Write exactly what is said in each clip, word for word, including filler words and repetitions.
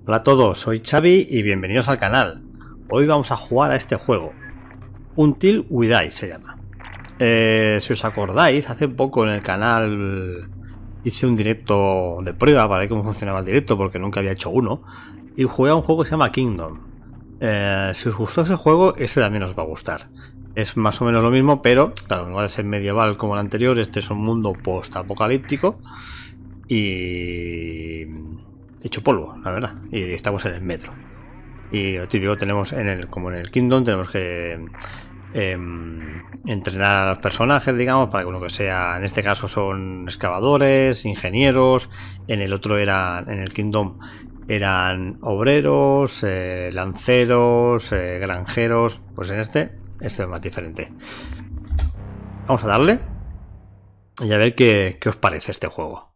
Hola a todos, soy Xavi y bienvenidos al canal. Hoy vamos a jugar a este juego, Until We Die se llama. Eh, si os acordáis, hace poco en el canal hice un directo de prueba para ver cómo funcionaba el directo, porque nunca había hecho uno, y jugué a un juego que se llama Kingdom. Eh, si os gustó ese juego, este también os va a gustar. Es más o menos lo mismo, pero claro, no va a ser medieval como el anterior. Este es un mundo post-apocalíptico y hecho polvo, la verdad. Y estamos en el metro. Y lo típico, tenemos en el, como en el Kingdom, tenemos que eh, entrenar a los personajes, digamos, para que uno que sea, en este caso son excavadores, ingenieros. En el otro eran, en el Kingdom eran obreros, eh, lanceros, eh, granjeros. Pues en este, esto es más diferente. Vamos a darle y a ver qué, qué os parece este juego.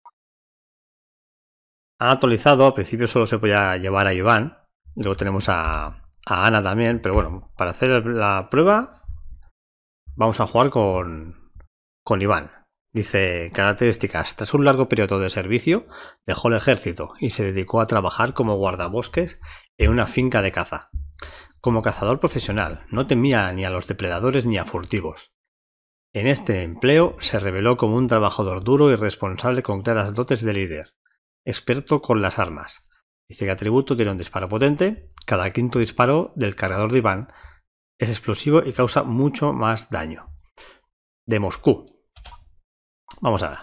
Han actualizado, al principio solo se podía llevar a Iván, y luego tenemos a, a Ana también, pero bueno, para hacer la prueba vamos a jugar con, con Iván. Dice, características: tras un largo periodo de servicio dejó el ejército y se dedicó a trabajar como guardabosques en una finca de caza. Como cazador profesional, no temía ni a los depredadores ni a furtivos. En este empleo se reveló como un trabajador duro y responsable con claras dotes de líder, experto con las armas. Dice que atributo tiene un disparo potente. Cada quinto disparo del cargador de Iván es explosivo y causa mucho más daño. De Moscú. Vamos a ver.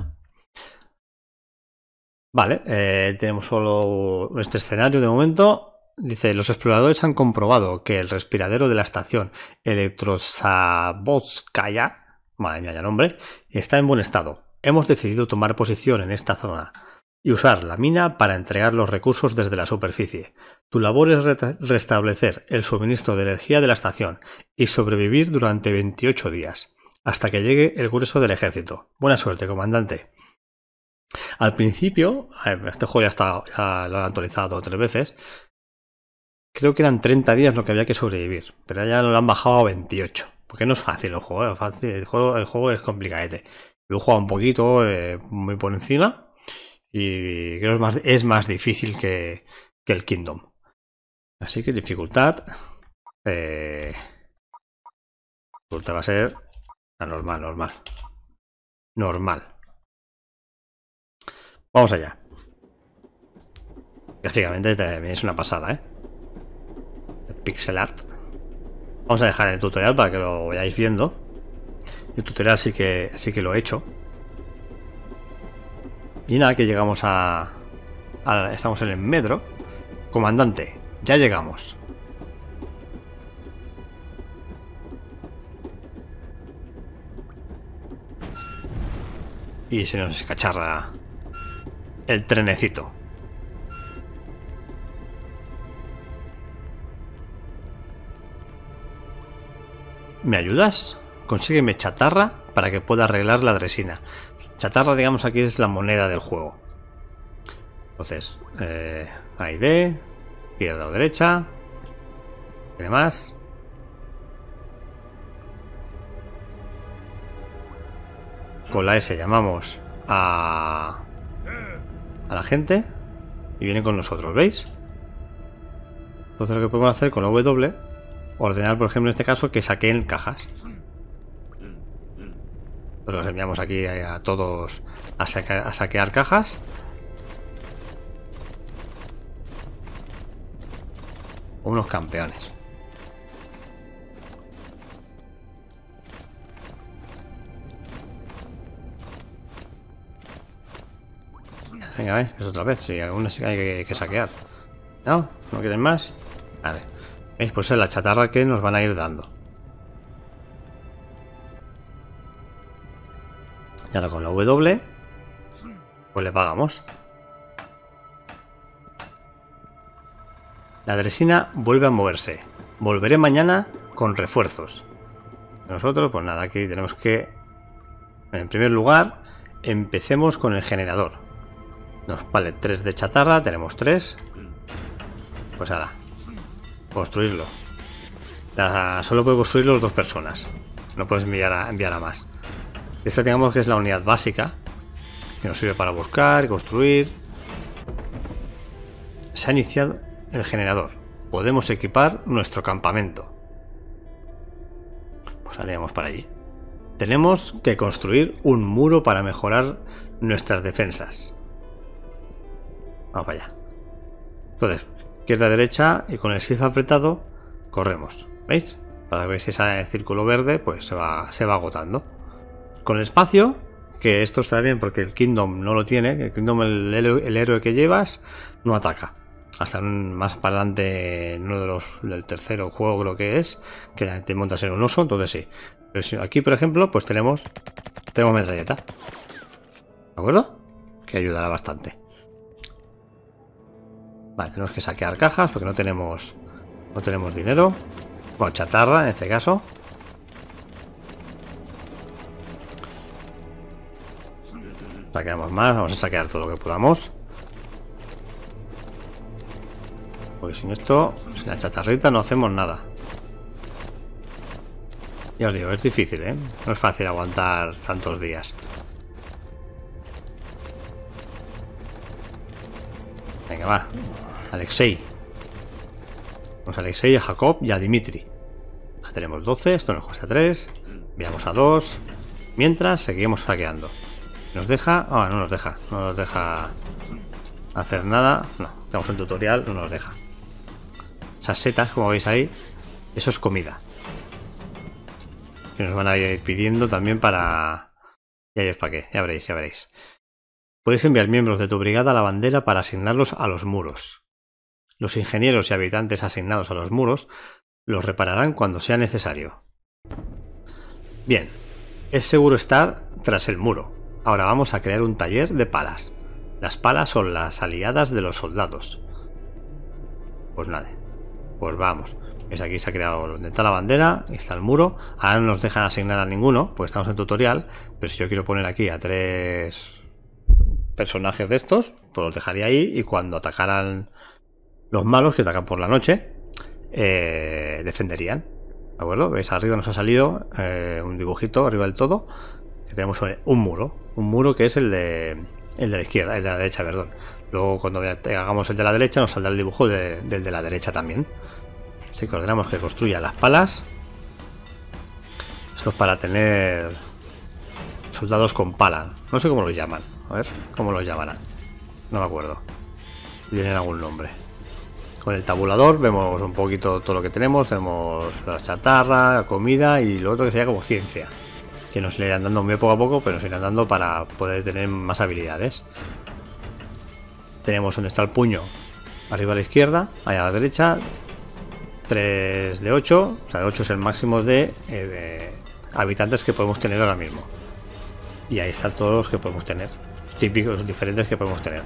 Vale, eh, tenemos solo este escenario de momento. Dice, los exploradores han comprobado que el respiradero de la estación Elektrozavodskaya, madre mía, ya nombre, está en buen estado. Hemos decidido tomar posición en esta zona y usar la mina para entregar los recursos desde la superficie. Tu labor es re restablecer el suministro de energía de la estación y sobrevivir durante veintiocho días, hasta que llegue el grueso del ejército. Buena suerte, comandante. Al principio, este juego ya, está, ya lo han actualizado tres veces, creo que eran treinta días lo que había que sobrevivir, pero ya lo han bajado a veintiocho, porque no es fácil el juego, ¿eh? Fácil, el, juego el juego es complicadete. Lo he jugado un poquito, eh, muy por encima, y creo que es más, es más difícil que, que el Kingdom. Así que dificultad eh, dificultad va a ser la normal, normal normal. Vamos allá. Gráficamente también es una pasada, ¿eh? El pixel art. Vamos a dejar el tutorial para que lo vayáis viendo. El tutorial sí que, sí que lo he hecho. Y nada, que llegamos a, a... Estamos en el metro. Comandante, ya llegamos. Y se nos escacharra el trenecito. ¿Me ayudas? Consígueme chatarra para que pueda arreglar la dresina. Chatarra, digamos, aquí es la moneda del juego. Entonces, eh, A y B, izquierda o derecha. ¿Tiene más? Con la S llamamos a, a la gente y vienen con nosotros, ¿veis? Entonces lo que podemos hacer con la W, ordenar, por ejemplo, en este caso, que saquen cajas. Pues los enviamos aquí a todos a, saca, a saquear cajas. Unos campeones. Venga, a ver, es otra vez. Si sí, algunos sí hay que, que saquear. ¿No? ¿No quieren más? Vale. ¿Veis? Pues es la chatarra que nos van a ir dando. Y ahora con la W, pues le pagamos. La dresina vuelve a moverse. Volveré mañana con refuerzos. Nosotros, pues nada, aquí tenemos que... En primer lugar, empecemos con el generador. Nos vale tres de chatarra, tenemos tres. Pues nada, construirlo. La, solo puede construirlo dos personas. No puedes enviar a, enviar a más. Esta, digamos que es la unidad básica, que nos sirve para buscar y construir. Se ha iniciado el generador. Podemos equipar nuestro campamento. Pues salimos para allí. Tenemos que construir un muro para mejorar nuestras defensas. Vamos para allá. Entonces, izquierda, derecha y con el shift apretado corremos. ¿Veis? Para ver si ese círculo verde pues se va, se va agotando. Con el espacio, que esto está bien porque el Kingdom no lo tiene. El Kingdom, el, el héroe que llevas, no ataca. Hasta más para adelante en uno de los del tercero juego creo que es, que te montas en un oso, entonces sí. Pero si aquí, por ejemplo, pues tenemos tenemos metralleta. ¿De acuerdo? Que ayudará bastante. Vale, tenemos que saquear cajas porque no tenemos no tenemos dinero. Bueno, chatarra en este caso. Saqueamos más, vamos a saquear todo lo que podamos. Porque sin esto, sin la chatarrita no hacemos nada. Ya os digo, es difícil, ¿eh? No es fácil aguantar tantos días. Venga, va. Alexei. Vamos a Alexei, a Jacob y a Dimitri. Ya tenemos doce, esto nos cuesta tres. Enviamos a dos. Mientras, seguimos saqueando. ¿Nos deja? Ah, no nos deja. No nos deja hacer nada. No, tenemos un tutorial, no nos deja. Esas setas, como veis ahí, eso es comida. Que nos van a ir pidiendo también para... Ya veis para qué, ya veréis, ya veréis. Puedes enviar miembros de tu brigada a la bandera para asignarlos a los muros. Los ingenieros y habitantes asignados a los muros los repararán cuando sea necesario. Bien, es seguro estar tras el muro. Ahora vamos a crear un taller de palas. Las palas son las aliadas de los soldados. Pues nada. Pues vamos. Es aquí se ha creado donde está la bandera, está el muro. Ahora no nos dejan asignar a ninguno, porque estamos en tutorial. Pero si yo quiero poner aquí a tres personajes de estos, pues los dejaría ahí. Y cuando atacaran los malos, que atacan por la noche, eh, defenderían. ¿De acuerdo? ¿Veis? Arriba nos ha salido eh, un dibujito, arriba del todo. Que tenemos un muro. Un muro que es el de, el de la izquierda, el de la derecha, perdón. Luego cuando hagamos el de la derecha nos saldrá el dibujo de, del de la derecha también. Así que ordenamos que construya las palas. Esto es para tener soldados con pala. No sé cómo los llaman. A ver, cómo los llamarán. No me acuerdo. Tienen algún nombre. Con el tabulador vemos un poquito todo lo que tenemos. Tenemos la chatarra, la comida y lo otro que sería como ciencia. Que nos irán dando muy poco a poco, pero nos irán dando para poder tener más habilidades. Tenemos donde está el puño, arriba a la izquierda, allá a la derecha, tres de ocho, o sea, ocho es el máximo de, eh, de habitantes que podemos tener ahora mismo. Y ahí están todos los que podemos tener, típicos, diferentes que podemos tener.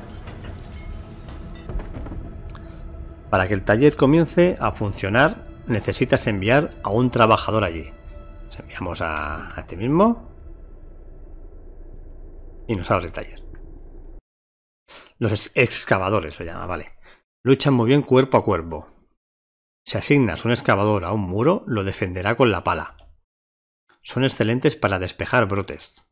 Para que el taller comience a funcionar, necesitas enviar a un trabajador allí. Nos enviamos a, a este mismo y nos abre el taller. Los excavadores se llama, vale. Luchan muy bien cuerpo a cuerpo. Si asignas un excavador a un muro, lo defenderá con la pala. Son excelentes para despejar brotes.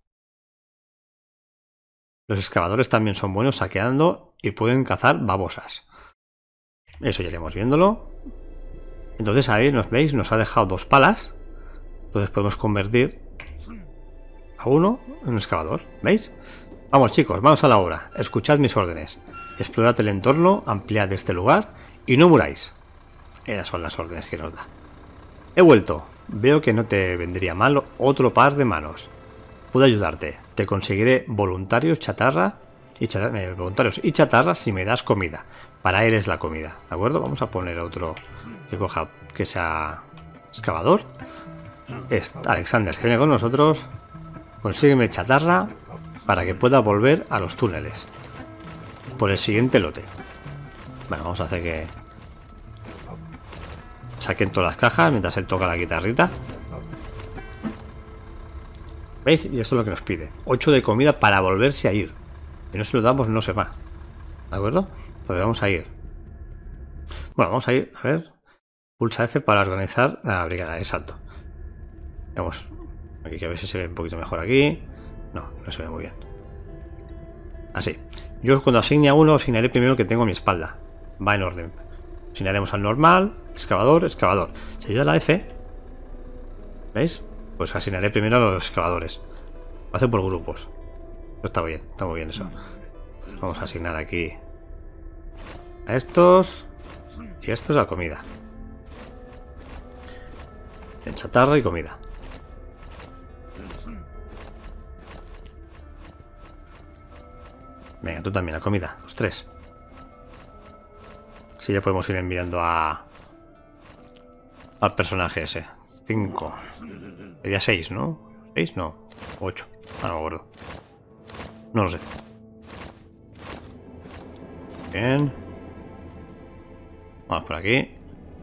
Los excavadores también son buenos saqueando y pueden cazar babosas. Eso ya iremos viéndolo. Entonces ahí nos veis, nos ha dejado dos palas. Entonces podemos convertir a uno en un excavador. ¿Veis? Vamos chicos, vamos a la obra. Escuchad mis órdenes. Explorad el entorno, ampliad este lugar y no muráis. Esas son las órdenes que nos da. He vuelto. Veo que no te vendría mal otro par de manos. Puedo ayudarte. Te conseguiré voluntarios chatarra y chatarra, eh, voluntarios y chatarra si me das comida. Para él es la comida, ¿de acuerdo? Vamos a poner otro que coja, que sea excavador. Es Alexander, que viene con nosotros. Consígueme chatarra para que pueda volver a los túneles por el siguiente lote. Bueno, vamos a hacer que saquen todas las cajas mientras él toca la guitarrita. ¿Veis? Y esto es lo que nos pide. ocho de comida para volverse a ir. Si no se lo damos, no se va. ¿De acuerdo? Pues vamos a ir. Bueno, vamos a ir. A ver. Pulsa F para organizar la brigada. Exacto. Vamos. Aquí que a ver si se ve un poquito mejor aquí. No, no se ve muy bien. Así. Yo cuando asigne a uno, asignaré primero el que tengo a mi espalda. Va en orden. Asignaremos al normal, excavador, excavador. Si ayuda a la F, ¿veis? Pues asignaré primero a los excavadores. Lo hace por grupos. Está bien, está muy bien eso. Vamos a asignar aquí a estos y a estos a comida. En chatarra y comida. Venga, tú también, la comida, los tres. Sí, ya podemos ir enviando a al personaje ese. Cinco. Sería seis, ¿no? ¿Seis? No. Ocho. Ah, no me acuerdo. No lo sé. Bien. Vamos por aquí.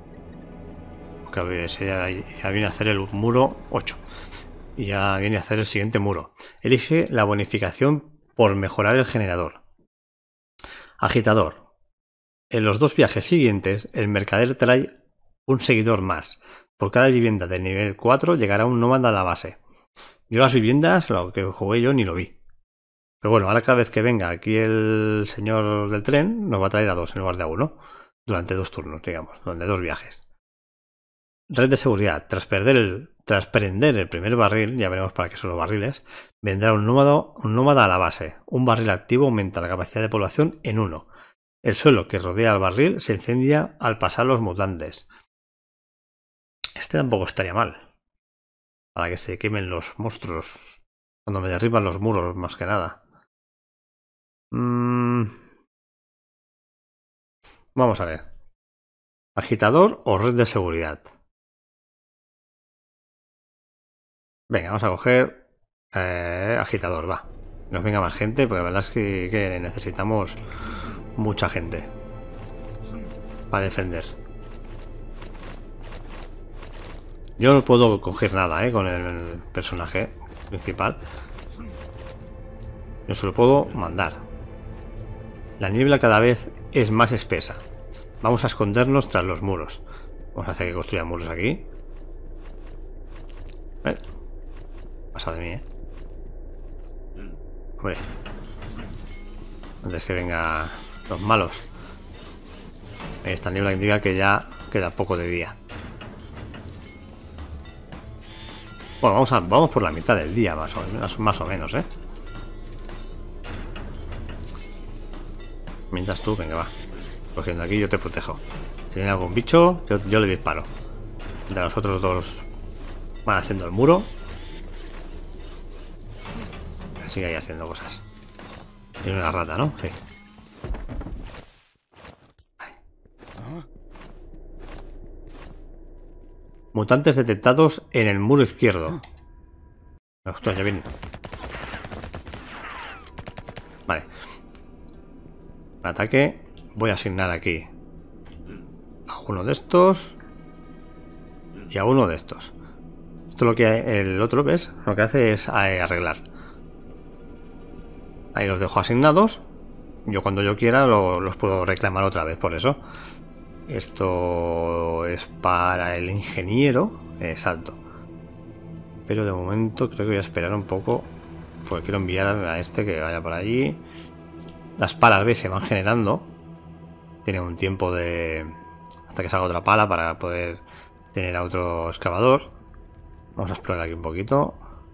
Que ya, ya viene a hacer el muro ocho. Y ya viene a hacer el siguiente muro. Elige la bonificación por mejorar el generador. Agitador. En los dos viajes siguientes, el mercader trae un seguidor más. Por cada vivienda de nivel cuatro llegará un nómada a la base. Yo las viviendas, lo que jugué yo, ni lo vi. Pero bueno, ahora cada vez que venga aquí el señor del tren, nos va a traer a dos en lugar de a uno. Durante dos turnos, digamos, durante dos viajes. Red de seguridad. Tras perder el, tras prender el primer barril, ya veremos para qué son los barriles, vendrá un nómada, un nómada a la base. Un barril activo aumenta la capacidad de población en uno. El suelo que rodea al barril se incendia al pasar los mutantes. Este tampoco estaría mal. Para que se quemen los monstruos. Cuando me derriban los muros, más que nada. Mm. Vamos a ver. ¿Agitador o red de seguridad? Venga, vamos a coger eh, agitador, va. Nos venga más gente, porque la verdad es que, que necesitamos mucha gente para defender. Yo no puedo coger nada eh, con el personaje principal. Yo solo puedo mandar. La niebla cada vez es más espesa. Vamos a escondernos tras los muros. Vamos a hacer que construyan muros aquí. ¿Eh? Pasa de mí, eh. Hombre. Antes que vengan los malos. Esta niebla indica que ya queda poco de día. Bueno, vamos, a, vamos por la mitad del día, más o menos, más o menos, ¿eh? Mientras tú, venga, va. Cogiendo aquí, yo te protejo. Si viene algún bicho, yo, yo le disparo. De los otros dos van haciendo el muro. Sigue ahí haciendo cosas. Tiene una rata, ¿no? Sí. Mutantes detectados en el muro izquierdo. Ostras, ya viene. Vale. Ataque. Voy a asignar aquí a uno de estos y a uno de estos. Esto lo que el otro, ¿ves? Lo que hace es arreglar. Ahí los dejo asignados. Yo cuando yo quiera lo, los puedo reclamar otra vez, por eso. Esto es para el ingeniero. Exacto. Pero de momento creo que voy a esperar un poco, porque quiero enviar a este que vaya por allí. Las palas, ¿ves? Se van generando. Tiene un tiempo de... hasta que salga otra pala para poder tener a otro excavador. Vamos a explorar aquí un poquito.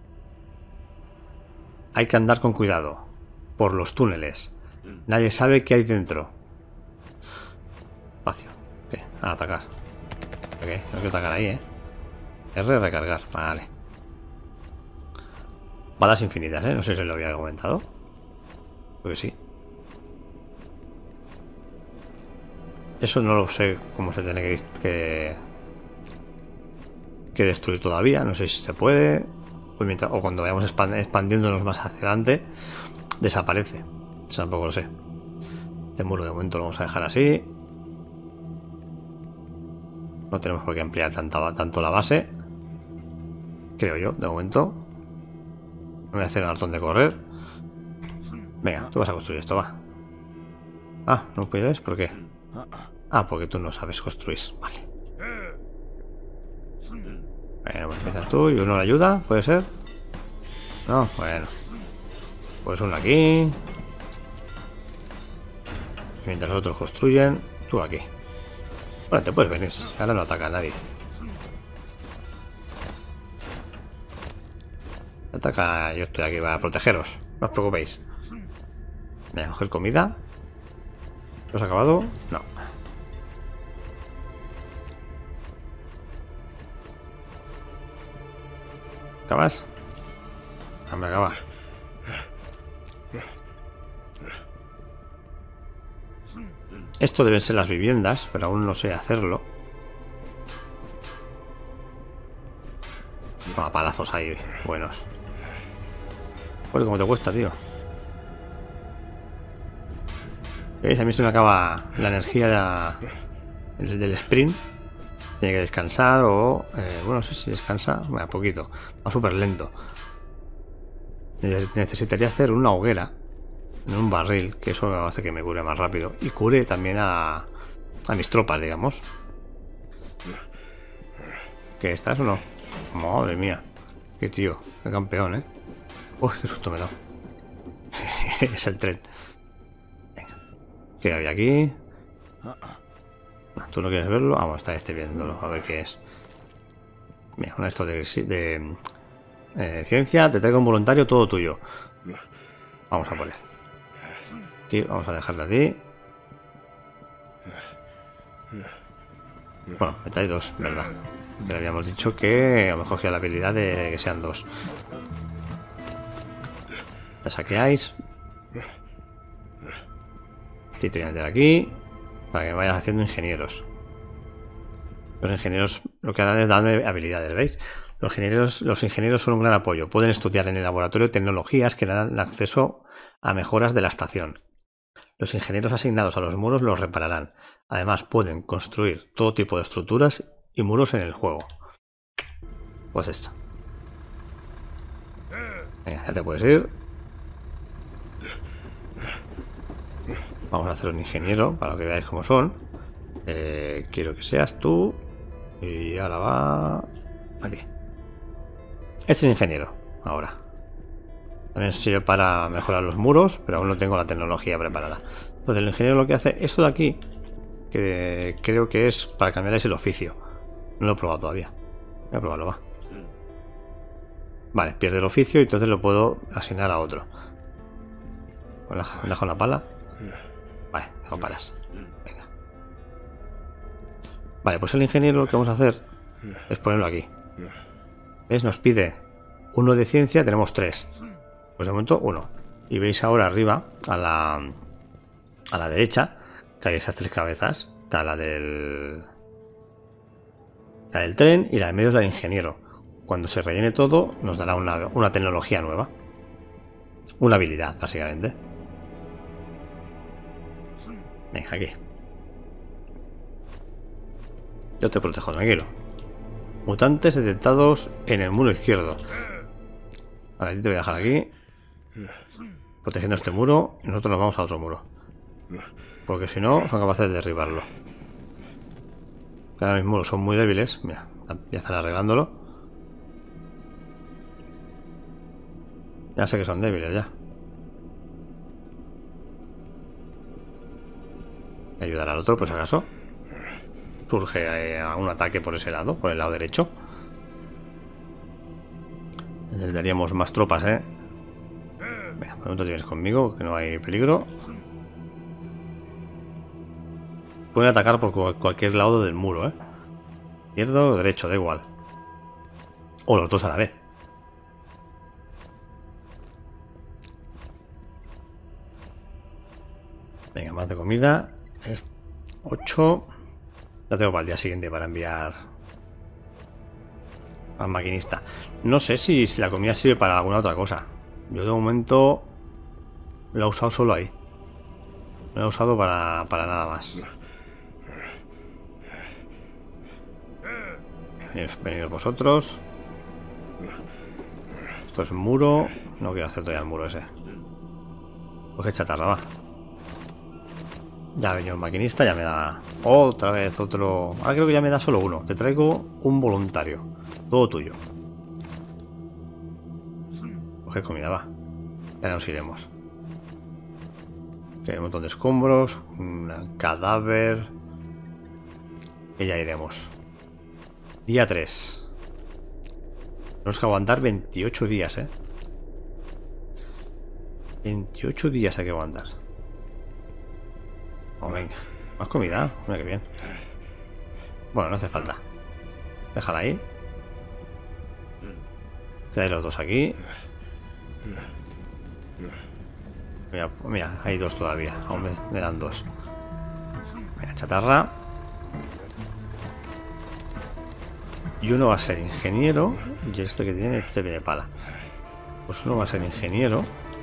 Hay que andar con cuidado por los túneles. Nadie sabe qué hay dentro. Espacio. ¿Qué? A atacar. Ok, no quiero atacar ahí, ¿eh? R, recargar. Vale. Balas infinitas, ¿eh? No sé si lo había comentado. Creo que sí. Eso no lo sé cómo se tiene que, que, que destruir todavía. No sé si se puede. O, mientras, o cuando vayamos expand, expandiéndonos más hacia adelante, desaparece. Eso tampoco lo sé. Este muro de momento lo vamos a dejar así. No tenemos por qué ampliar tanta, tanto la base. Creo yo, de momento. Me voy a hacer un hartón de correr. Venga, tú vas a construir esto, va. Ah, ¿no puedes? ¿Por qué? Ah, porque tú no sabes construir. Vale. Bueno, pues empiezas tú y uno le ayuda, ¿puede ser? No, bueno. Pues uno aquí. Mientras los otros construyen, Tú aquí. Bueno, te puedes venir. Ahora no ataca a nadie. Ataca, yo estoy aquí para protegeros. No os preocupéis. Voy a coger comida. ¿Lo has acabado? No. ¿Acabas? Hombre, acaba. Esto deben ser las viviendas, pero aún no sé hacerlo. No, palazos ahí, buenos. Joder, cómo te cuesta, tío. ¿Veis? A mí se me acaba la energía de, del sprint. Tiene que descansar o... Eh, bueno, no sé si descansa. Bueno, poquito. Va súper lento. Necesitaría hacer una hoguera en un barril, que eso hace que me cure más rápido. Y cure también a, a mis tropas, digamos. ¿Qué estás o no? Madre mía. Qué tío. Qué campeón, ¿eh? Uy, qué susto me da. Es el tren. Venga. ¿Qué había aquí? ¿Tú no quieres verlo? Ah, bueno, está este viéndolo. A ver qué es. Mira, un esto de, de eh, ciencia. Te traigo un voluntario, todo tuyo. Vamos a poner. Aquí, vamos a dejarle a ti. Bueno, me trae dos, ¿verdad? Que le habíamos dicho que a lo mejor que la habilidad de que sean dos. Te saqueáis. Sí, te voy a meter aquí. Para que me vayas haciendo ingenieros. Los ingenieros lo que harán es darme habilidades, ¿veis? Los ingenieros, los ingenieros son un gran apoyo. Pueden estudiar en el laboratorio tecnologías que dan acceso a mejoras de la estación. Los ingenieros asignados a los muros los repararán. Además, pueden construir todo tipo de estructuras y muros en el juego. Pues esto. Venga, ya te puedes ir. Vamos a hacer un ingeniero para que veáis cómo son. Eh, quiero que seas tú. Y ahora va... Aquí. Este es ingeniero, ahora. También sirve para mejorar los muros, pero aún no tengo la tecnología preparada. Entonces el ingeniero lo que hace, esto de aquí, que creo que es para cambiarles el oficio. No lo he probado todavía. Voy a probarlo, va. Vale, pierde el oficio y entonces lo puedo asignar a otro. ¿Me dejo la pala? Vale, dejo palas. Venga. Vale, pues el ingeniero lo que vamos a hacer es ponerlo aquí. ¿Ves? Nos pide uno de ciencia, tenemos tres. Pues de momento uno. Y veis ahora arriba, a la a la derecha, que hay esas tres cabezas. Está la del la del tren y la del medio es la del ingeniero. Cuando se rellene todo, nos dará una, una tecnología nueva. Una habilidad, básicamente. Venga, aquí. Yo te protejo, tranquilo. Mutantes detectados en el muro izquierdo. A ver, te voy a dejar aquí. Protegiendo este muro. Y nosotros nos vamos a otro muro. Porque si no, son capaces de derribarlo. Ahora mis muros son muy débiles. Mira, ya están arreglándolo. Ya sé que son débiles ya. Ayudar al otro, por si acaso. Surge eh, un ataque por ese lado, por el lado derecho. Necesitaríamos más tropas, ¿eh? Venga, por el momento tienes conmigo, que no hay peligro. Pueden atacar por cualquier lado del muro, ¿eh? Izquierdo o derecho, da igual. O los dos a la vez. Venga, más de comida. Es ocho. Ya tengo para el día siguiente para enviar al maquinista. No sé si, si la comida sirve para alguna otra cosa. Yo de momento la he usado solo ahí. No la he usado para, para nada más. Venidos vosotros. Esto es muro. No quiero hacer todavía el muro ese. Pues que chatarra, va. Ya ha venido el maquinista, ya me da otra vez otro... Ahora creo que ya me da solo uno. Te traigo un voluntario. Todo tuyo. Coger comida, va. Ya nos iremos. Aquí hay un montón de escombros. Un cadáver. que ya iremos. Día tres. Tenemos que aguantar veintiocho días, ¿eh? veintiocho días hay que aguantar. Oh, venga. Más comida. Mira que bien. Bueno, no hace falta. Déjala ahí. Quedan los dos aquí. Mira, mira, hay dos todavía. Aún me, me dan dos. Mira, chatarra. Y uno va a ser ingeniero. Y este que tiene, este viene pala. Pues uno va a ser ingeniero.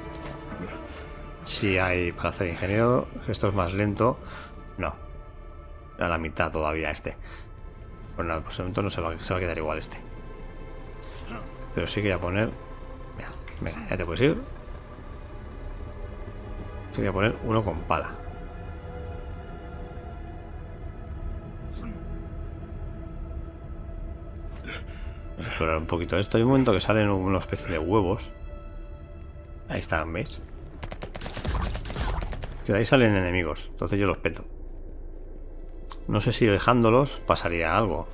Si hay para hacer ingeniero. Esto es más lento. No. A la mitad todavía este. Pues nada, pues de momento no se va, se va a quedar igual este. Pero sí que voy a poner. Mira, venga, ya te puedes ir. Sí que voy a poner uno con pala. Vamos a explorar un poquito esto. Hay un momento que salen una especie de huevos. Ahí están, ¿veis? Que de ahí salen enemigos. Entonces yo los peto. No sé si dejándolos pasaría algo.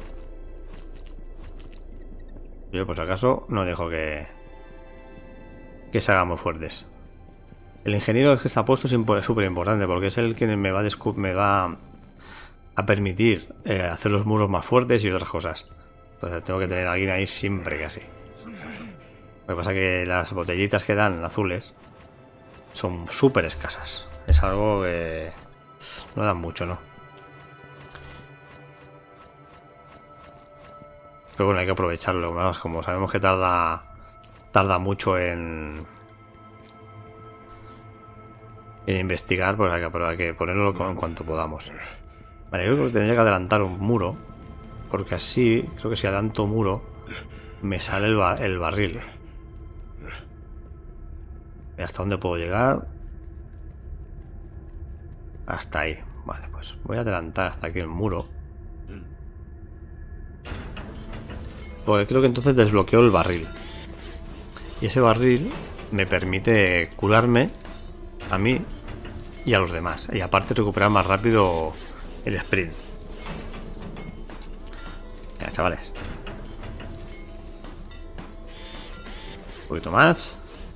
Yo por si acaso no dejo que que se hagan muy fuertes. El ingeniero que está puesto es súper importante porque es el que me va a, me va a permitir eh, hacer los muros más fuertes y otras cosas. Entonces tengo que tener a alguien ahí siempre casi. Lo que pasa es que las botellitas que dan azules son súper escasas. Es algo que no dan mucho, ¿no? Pero bueno, hay que aprovecharlo. Más como sabemos que tarda tarda mucho en en investigar, pues hay que, hay que ponerlo en cuanto podamos. Vale, yo creo que tendría que adelantar un muro, porque así creo que si adelanto muro me sale el, bar, el barril. ¿Hasta dónde puedo llegar? Hasta ahí. Vale, pues voy a adelantar hasta aquí el muro. Porque creo que entonces desbloqueo el barril. Y ese barril me permite curarme a mí y a los demás. Y aparte recuperar más rápido el sprint. Venga, chavales. Un poquito más.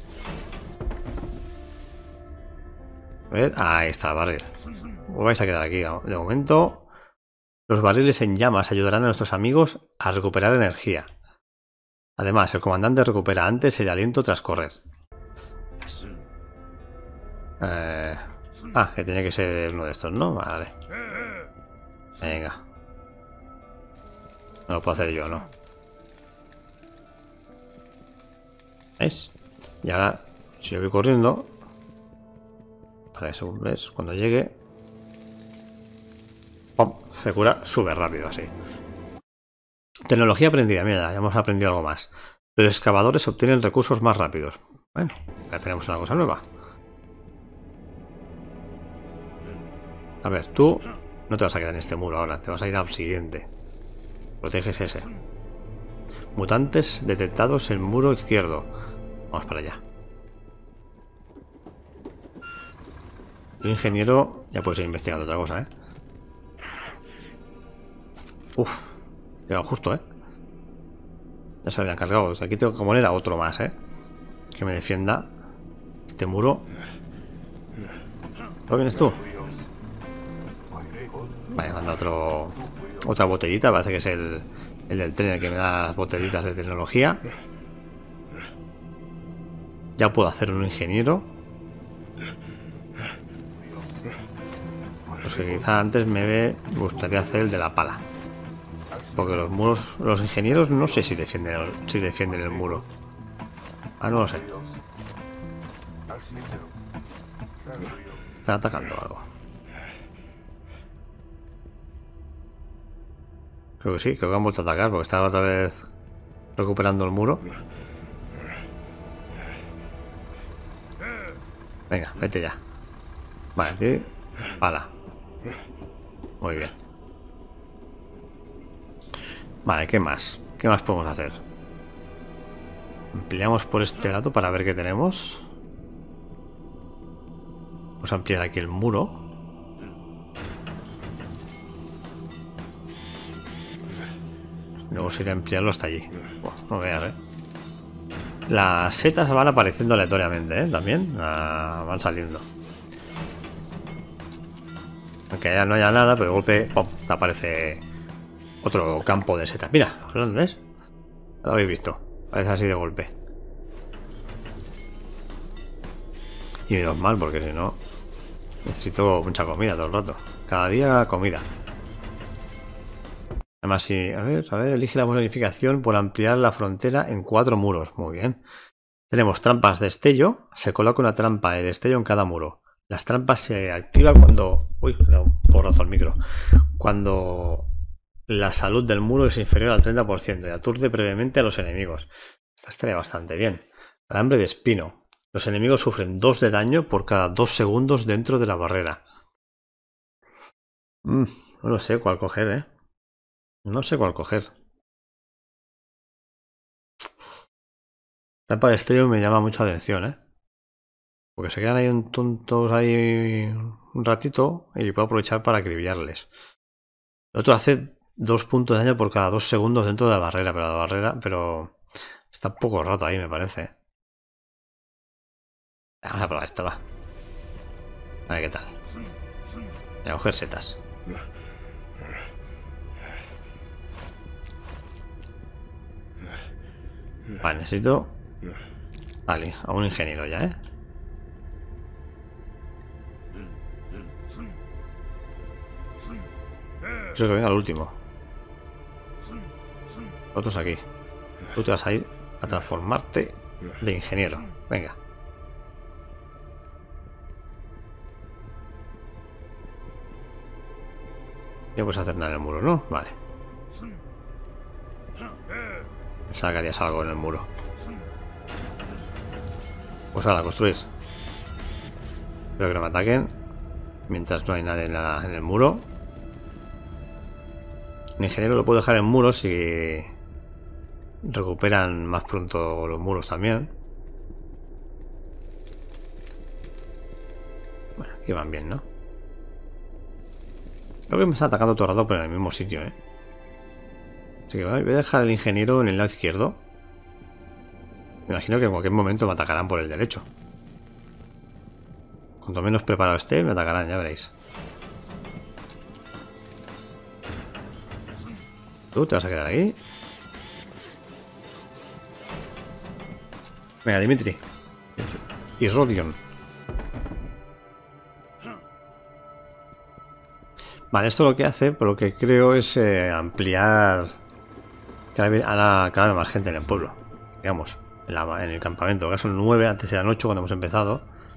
A ver, ahí está el barril. Os vais a quedar aquí de momento. Los barriles en llamas ayudarán a nuestros amigos a recuperar energía. Además, el comandante recupera antes el aliento tras correr. Eh... Ah, que tenía que ser uno de estos, ¿no? Vale. Venga. No lo puedo hacer yo, ¿no? ¿Veis? Y ahora, si yo voy corriendo... Para eso, ¿ves? Cuando llegue... ¡Pum! Se cura súper rápido, así. Tecnología aprendida, mira, ya hemos aprendido algo más. Los excavadores obtienen recursos más rápidos. Bueno, ya tenemos una cosa nueva. A ver, tú no te vas a quedar en este muro ahora, te vas a ir al siguiente. Proteges ese. Mutantes detectados en muro izquierdo. Vamos para allá. Tu ingeniero ya puedes ir investigando otra cosa, ¿eh? Uf, llegado justo, ¿eh? Ya se habían cargado. Aquí tengo que poner a otro más, ¿eh? Que me defienda este muro. ¿Lo vienes tú? Vale, manda otro otra botellita. Parece que es el, el del tren el que me da las botellitas de tecnología. Ya puedo hacer un ingeniero. Pues que quizá antes me gustaría hacer el de la pala. Porque los muros, los ingenieros no sé si defienden el, si defienden el muro. Ah, no lo sé. Están atacando algo. Creo que sí, creo que han vuelto a atacar porque estaba otra vez recuperando el muro. Venga, vete ya. Vale, tío. Pala. Muy bien. Vale, ¿qué más? ¿Qué más podemos hacer? Ampliamos por este lado para ver qué tenemos. Vamos a ampliar aquí el muro. Luego se irá a ampliarlo hasta allí. Bueno, no veas, ¿eh? Las setas van apareciendo aleatoriamente, ¿eh? También ah, van saliendo. Aunque ya no haya nada, pero de golpe ¡pum! Te aparece otro campo de setas. Mira, ¿dónde ves? Lo habéis visto. Parece así de golpe. Y menos mal, porque si no necesito mucha comida todo el rato. Cada día comida. Además, si, a ver, a ver, elige la bonificación por ampliar la frontera en cuatro muros. Muy bien. Tenemos trampas de destello. Se coloca una trampa de destello en cada muro. Las trampas se activan cuando... Uy, le he dado un porrazo al micro. Cuando la salud del muro es inferior al treinta por ciento y aturde brevemente a los enemigos. Esta estaría bastante bien. Alambre de espino. Los enemigos sufren dos de daño por cada dos segundos dentro de la barrera. Mm, no lo sé cuál coger, ¿eh? No sé cuál coger. Trampa de destello me llama mucha atención, ¿eh? Porque se quedan ahí un tontos ahí un ratito y puedo aprovechar para acribillarles. El otro hace dos puntos de daño por cada dos segundos dentro de la barrera, pero la barrera, pero está un poco roto ahí, me parece. Vamos a probar esto, va. A ver qué tal. Voy a coger setas. Vale, necesito... Vale, a un ingeniero ya, ¿eh? Creo que venga el último. Otros aquí. Tú te vas a ir a transformarte de ingeniero. Venga. No puedes hacer nada en el muro, ¿no? Vale. Pensaba que harías algo en el muro. Pues ahora, construir. Espero que no me ataquen. Mientras no hay nadie en, la, en el muro. El ingeniero lo puedo dejar en muros si recuperan más pronto los muros también. Bueno, aquí van bien, ¿no? Creo que me está atacando todo el rato, pero en el mismo sitio, ¿eh? Así que voy a dejar al ingeniero en el lado izquierdo. Me imagino que en cualquier momento me atacarán por el derecho. Cuanto menos preparado esté, me atacarán, ya veréis. Tú te vas a quedar ahí. Venga, Dimitri. Y Rodion. Vale, esto lo que hace, por lo que creo, es eh, ampliar cada vez, a la, cada vez más gente en el pueblo. Digamos, en, la, en el campamento. Ahora son nueve, antes eran ocho cuando hemos empezado.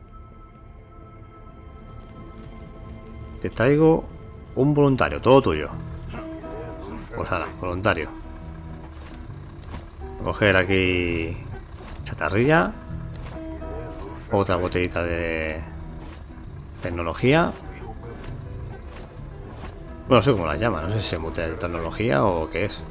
Te traigo un voluntario, todo tuyo. Pues ahora, voluntario. Voy a coger aquí chatarrilla. Otra botellita de tecnología. Bueno, no sé cómo la llama, no sé si es botella de tecnología o qué es.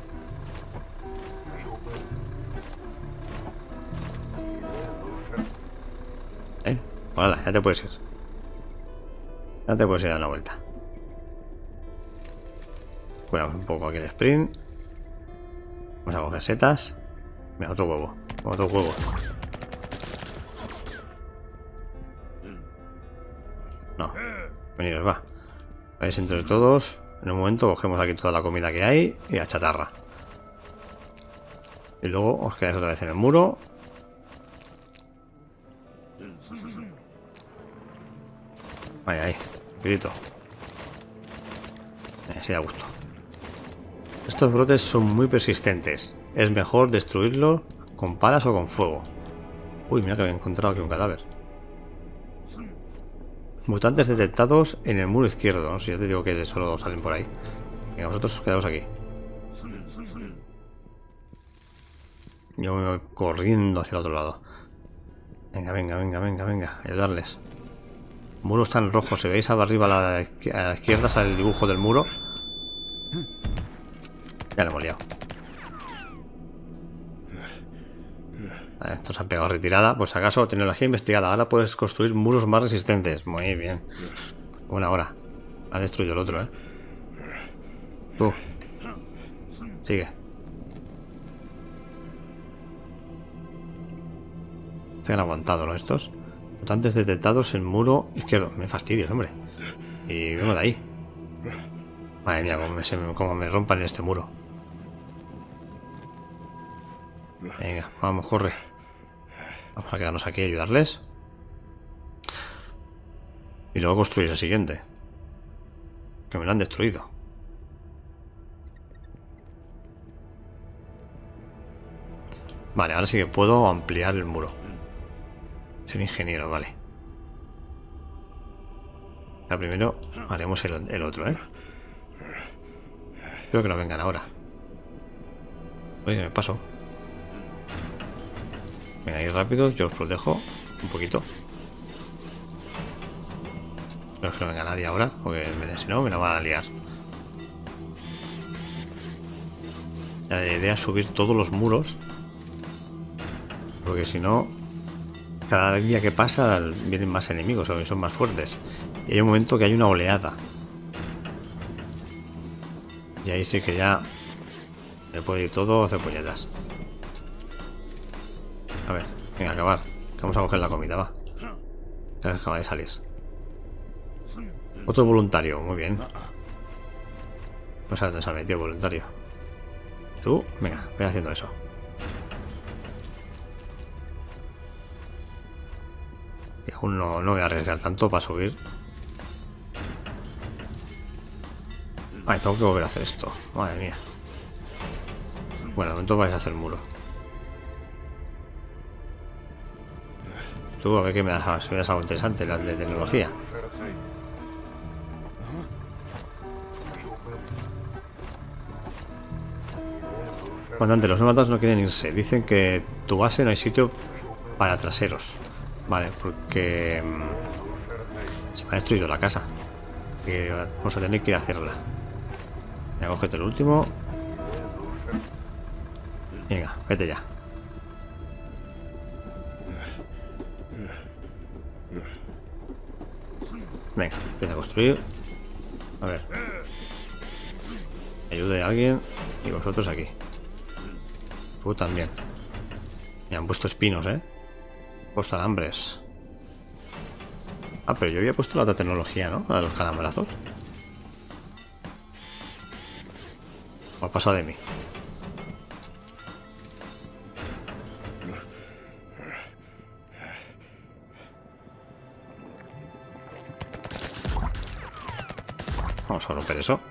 Eh, bueno, ya te puedes ir. Ya te puedes ir a dar una vuelta. Cuidamos un poco aquí el sprint. Vamos a coger setas. Mira, otro huevo. Otro huevo. No. Veniros, va. Vais entre todos. En un momento cogemos aquí toda la comida que hay y la chatarra. Y luego os quedáis otra vez en el muro. Ahí, ahí. Rapidito. Así a gusto. Estos brotes son muy persistentes. Es mejor destruirlos con palas o con fuego. Uy, mira que había encontrado aquí un cadáver. Mutantes detectados en el muro izquierdo, ¿no? Si ya te digo que solo salen por ahí. Venga, vosotros quedaos aquí. Yo me voy corriendo hacia el otro lado. Venga, venga, venga, venga, venga. Ayudarles. Muros tan rojos. Si veis arriba a la, a la izquierda sale el dibujo del muro. Ya lo hemos liado. Vale, estos han pegado retirada. Pues acaso tecnología investigada. Ahora puedes construir muros más resistentes. Muy bien. Buena hora. Ha destruido el otro, ¿eh? Tú. sigue. Se han aguantado, ¿no? Estos. Mutantes detectados en muro izquierdo. Me fastidias, hombre. Y vengo de ahí. Madre mía, como me, se, como me rompan en este muro. Venga, vamos, corre. Vamos a quedarnos aquí y ayudarles. Y luego construir el siguiente. Que me lo han destruido. Vale, ahora sí que puedo ampliar el muro. Ser ingeniero, vale. Ya primero haremos el, el otro, ¿eh? Espero que no vengan ahora. Oye, me paso. Venga, ahí rápido, yo os protejo un poquito. No es que no venga nadie ahora, porque si no me la van a liar. La idea es subir todos los muros, porque si no, cada día que pasa vienen más enemigos o son más fuertes. Y hay un momento que hay una oleada. Y ahí sí que ya me puede ir todo a hacer puñetas. A ver, venga, acabar. Vamos a coger la comida, va. Que acaba de salir. Otro voluntario, muy bien. No sabes dónde se ha metido voluntario. Tú, venga, voy haciendo eso. Y aún no, no voy a arriesgar tanto para subir. Ay, tengo que volver a hacer esto. Madre mía. Bueno, de momento vais a hacer muro. Tú, a ver que me das, me das algo interesante, la de tecnología. Comandante, los nómadas no quieren irse. Dicen que tu base no hay sitio para traseros. Vale, porque mmm, se me ha destruido la casa. Que vamos a tener que ir a hacerla. Venga, cógete el último. Venga, vete ya. Venga, empieza a construir. A ver. Ayude a alguien. Y vosotros aquí. Tú también. Me han puesto espinos, ¿eh? Han puesto alambres. Ah, pero yo había puesto la otra tecnología, ¿no? A los calambrazos. ¿O ha pasado de mí? Vamos a romper eso.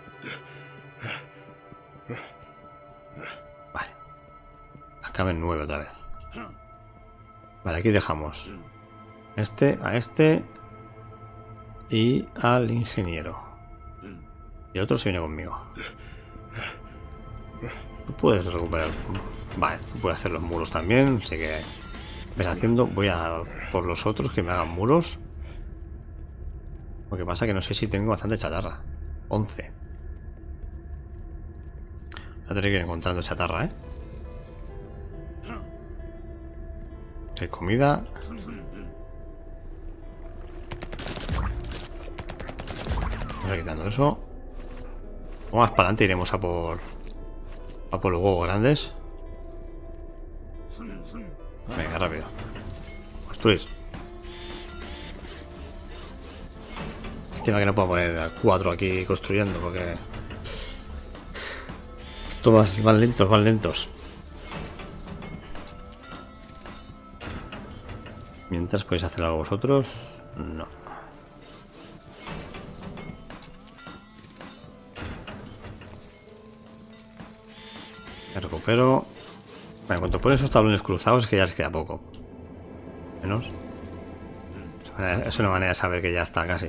Vale. Acaba en nueve otra vez. Vale, aquí dejamos este a este y al ingeniero. Y el otro se viene conmigo. Tú puedes recuperar. Vale, puedes hacer los muros también. Así que ves haciendo. Voy a por los otros que me hagan muros. Lo que pasa que no sé si tengo bastante chatarra. once. Voy a tener que ir encontrando chatarra, ¿eh? Hay comida. Vamos a quitando eso. Vamos más para adelante, iremos a por a por los huevos grandes. Venga, rápido. Construir. Estima que no puedo poner a cuatro aquí construyendo porque esto va, van lentos, van lentos. Mientras podéis hacer algo vosotros, no. Me recupero. Bueno, en cuanto ponen esos tablones cruzados es que ya les queda poco. Menos. Es una manera de saber que ya está casi.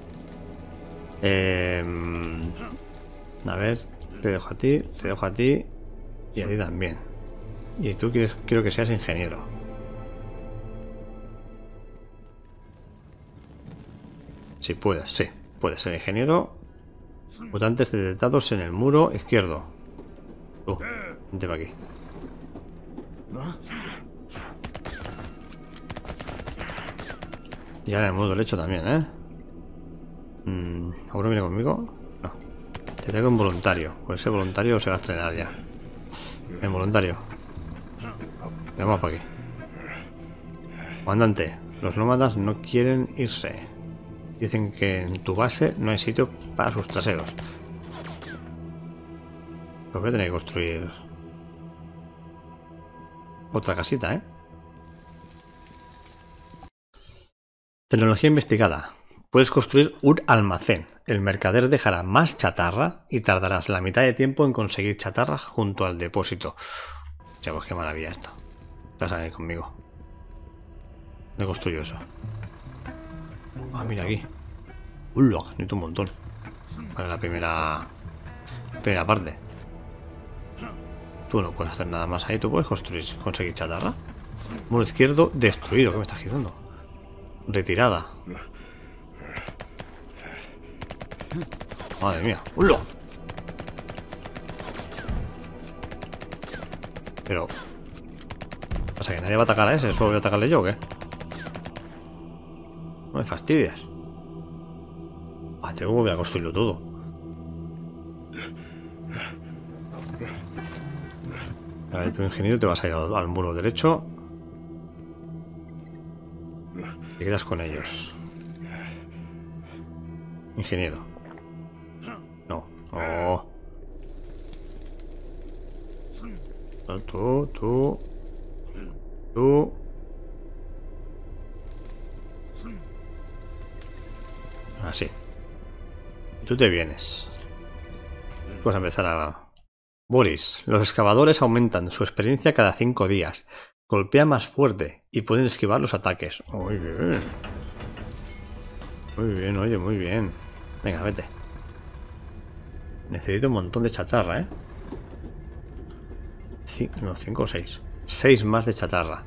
Eh, a ver, te dejo a ti, te dejo a ti y a ti también. Y tú quieres, quiero que seas ingeniero. Si sí, puedes, sí, puedes ser ingeniero. Mutantes detectados en el muro izquierdo. Tú, vente para aquí. Y ahora en el muro derecho también, ¿eh? Mm, ¿Alguno viene conmigo? No. Te tengo un voluntario. Pues ese voluntario se va a estrenar ya. En voluntario. Vamos para aquí. Comandante, los nómadas no quieren irse. Dicen que en tu base no hay sitio para sus traseros. Pues voy a tener que construir otra casita, ¿eh? Tecnología investigada. Puedes construir un almacén. El mercader dejará más chatarra y tardarás la mitad de tiempo en conseguir chatarra junto al depósito. Ya, pues qué maravilla esto. Vas a venir conmigo. ¿Dónde construyo eso? Ah, mira aquí. ¡Ulo! Necesito un montón. Para la primera... primera parte. Tú no puedes hacer nada más ahí. Tú puedes construir, conseguir chatarra. Muro izquierdo destruido. ¿Qué me estás quitando? Retirada. Madre mía. ¡Ulo! Pero... ¿pasa que nadie va a atacar a ese? ¿Solo voy a atacarle yo o qué? No me fastidias. Ah, tengo que volver a construirlo todo. A ver, tu ingeniero te vas a ir al, al muro derecho. Te quedas con ellos. Ingeniero. No. Oh. Tú, tú. Tú. Así. Y tú te vienes. Tú vas a empezar a... Boris, los excavadores aumentan su experiencia cada cinco días. Golpea más fuerte y pueden esquivar los ataques. Muy bien. Muy bien, oye, muy bien. Venga, vete. Necesito un montón de chatarra, ¿eh? Cinco, no, cinco o seis. Seis más de chatarra.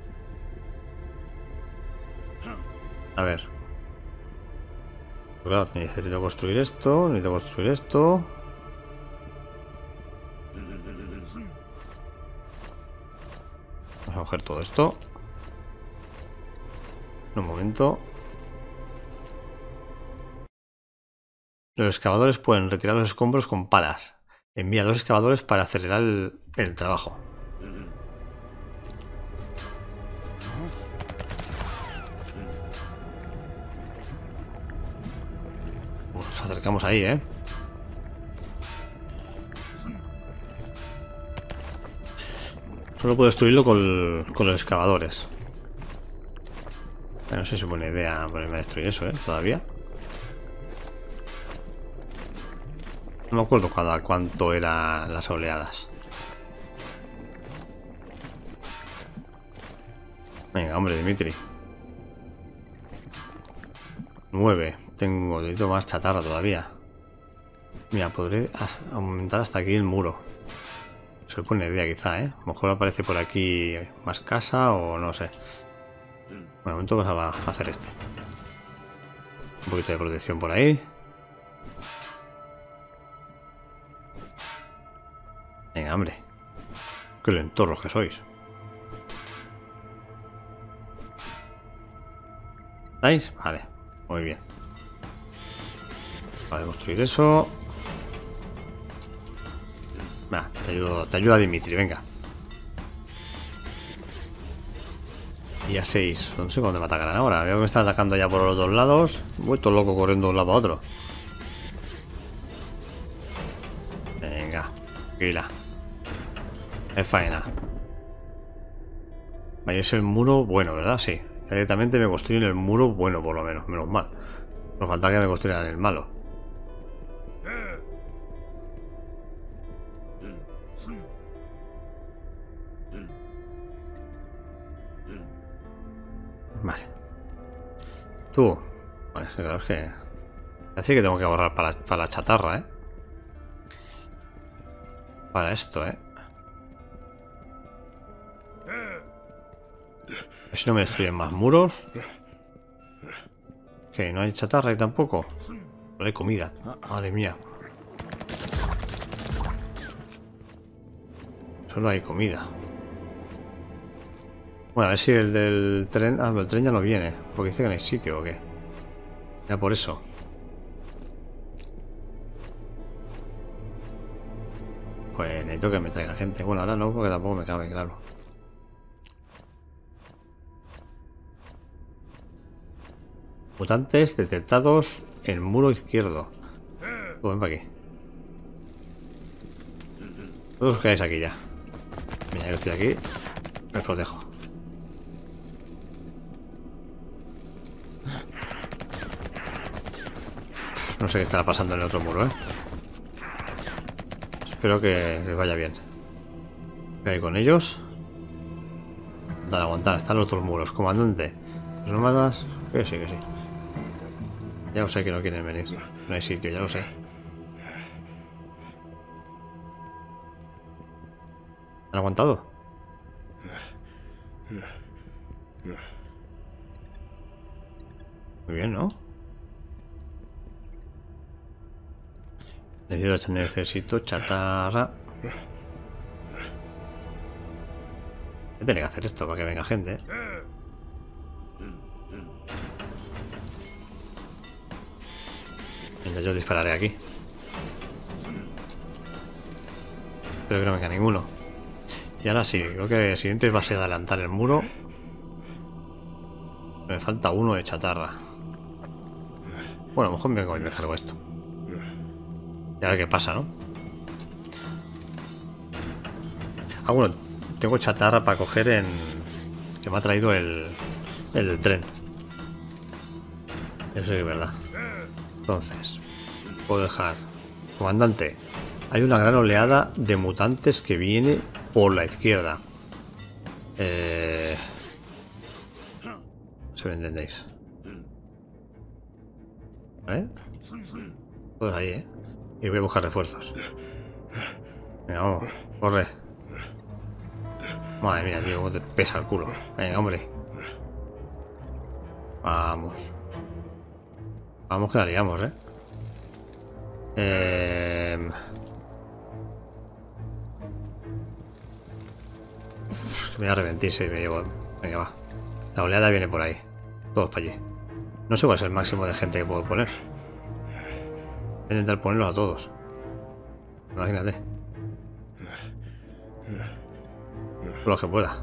A ver. Claro, necesito construir esto. Necesito construir esto. Vamos a coger todo esto. Un momento. Los excavadores pueden retirar los escombros con palas. Envía dos excavadores para acelerar el, el trabajo. Nos acercamos ahí, ¿eh? Solo puedo destruirlo con, con los excavadores. No sé si es buena idea ponerme a destruir eso, ¿eh? Todavía. No me acuerdo cada cuánto eran las oleadas. Venga, hombre, Dimitri. Nueve. Tengo necesito más chatarra todavía. Mira, podré aumentar hasta aquí el muro. Se me pone idea quizá, ¿eh? A lo mejor aparece por aquí más casa o no sé. Bueno, de momento vamos a hacer este. Un poquito de protección por ahí. Venga, hombre. Qué lentorros que sois. ¿Estáis? Vale. Muy bien. Vale, construir eso. Va, te ayudo, te ayuda Dimitri, venga. Y a seis. No sé cuándo me atacarán ahora. Veo que me están atacando ya por los dos lados. He vuelto loco corriendo de un lado a otro. Venga, tranquila. Es faena. Vaya, es el muro bueno, ¿verdad? Sí. Directamente me construyen el muro bueno, por lo menos. Menos mal. No falta que me construyan el malo. Vale. Tú. Vale, es que claro, es que... Así que tengo que ahorrar para, para la chatarra, ¿eh? Para esto, ¿eh? A ver si no me destruyen más muros. Que no hay chatarra ahí tampoco. No hay comida. Madre mía. Solo hay comida. Bueno, a ver si el del tren... Ah, el tren ya no viene. Porque dice que no hay sitio o qué. Ya por eso. Pues necesito que me traiga gente. Bueno, ahora no, porque tampoco me cabe, claro. Mutantes detectados en el muro izquierdo. Pues ven para aquí. Todos os quedáis aquí ya. Mira, yo estoy aquí. Me protejo. No sé qué estará pasando en el otro muro, ¿eh? Espero que les vaya bien. ¿Qué hay con ellos? Dale, aguantar. Están los otros muros. Comandante. ¿Los nómadas? Que sí, que sí. Ya lo sé que no quieren venir. No hay sitio, ya lo sé. ¿Han aguantado? Muy bien, ¿no? Necesito, necesito chatarra. Voy a tener que hacer esto para que venga gente, ¿eh? Mientras yo dispararé aquí. Espero que no venga ninguno. Y ahora sí, creo que el siguiente va a ser adelantar el muro. Me falta uno de chatarra. Bueno, a lo mejor me vengo y me cargo esto. Y a ver qué pasa, ¿no? Ah, bueno, tengo chatarra para coger en... que me ha traído el, el tren. Eso sí que es verdad. Entonces, puedo dejar... Comandante, hay una gran oleada de mutantes que viene por la izquierda. Eh... Si me entendéis. ¿Vale? Todos ahí, ¿eh? Y voy a buscar refuerzos. Venga, vamos, corre. Madre mía, tío, cómo te pesa el culo. Venga, hombre. Vamos. Vamos que la liamos, ¿eh? Eh... Me voy a reventar si me llevo. Venga, va. La oleada viene por ahí. Todos para allí. No sé cuál es el máximo de gente que puedo poner. Voy a intentar ponerlos a todos. Imagínate. Todo lo que pueda.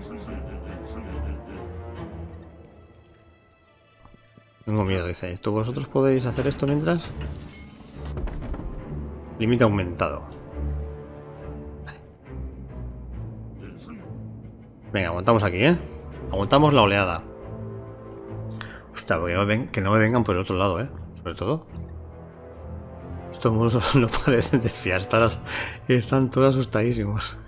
Tengo miedo, dice. ¿Esto vosotros podéis hacer esto mientras? Límite aumentado. Vale. Venga, aguantamos aquí, ¿eh? Aguantamos la oleada. Hostia, porque no me ven, que no me vengan por el otro lado, ¿eh? Sobre todo. Estos muros no parecen de fiar. Están, están todos asustadísimos.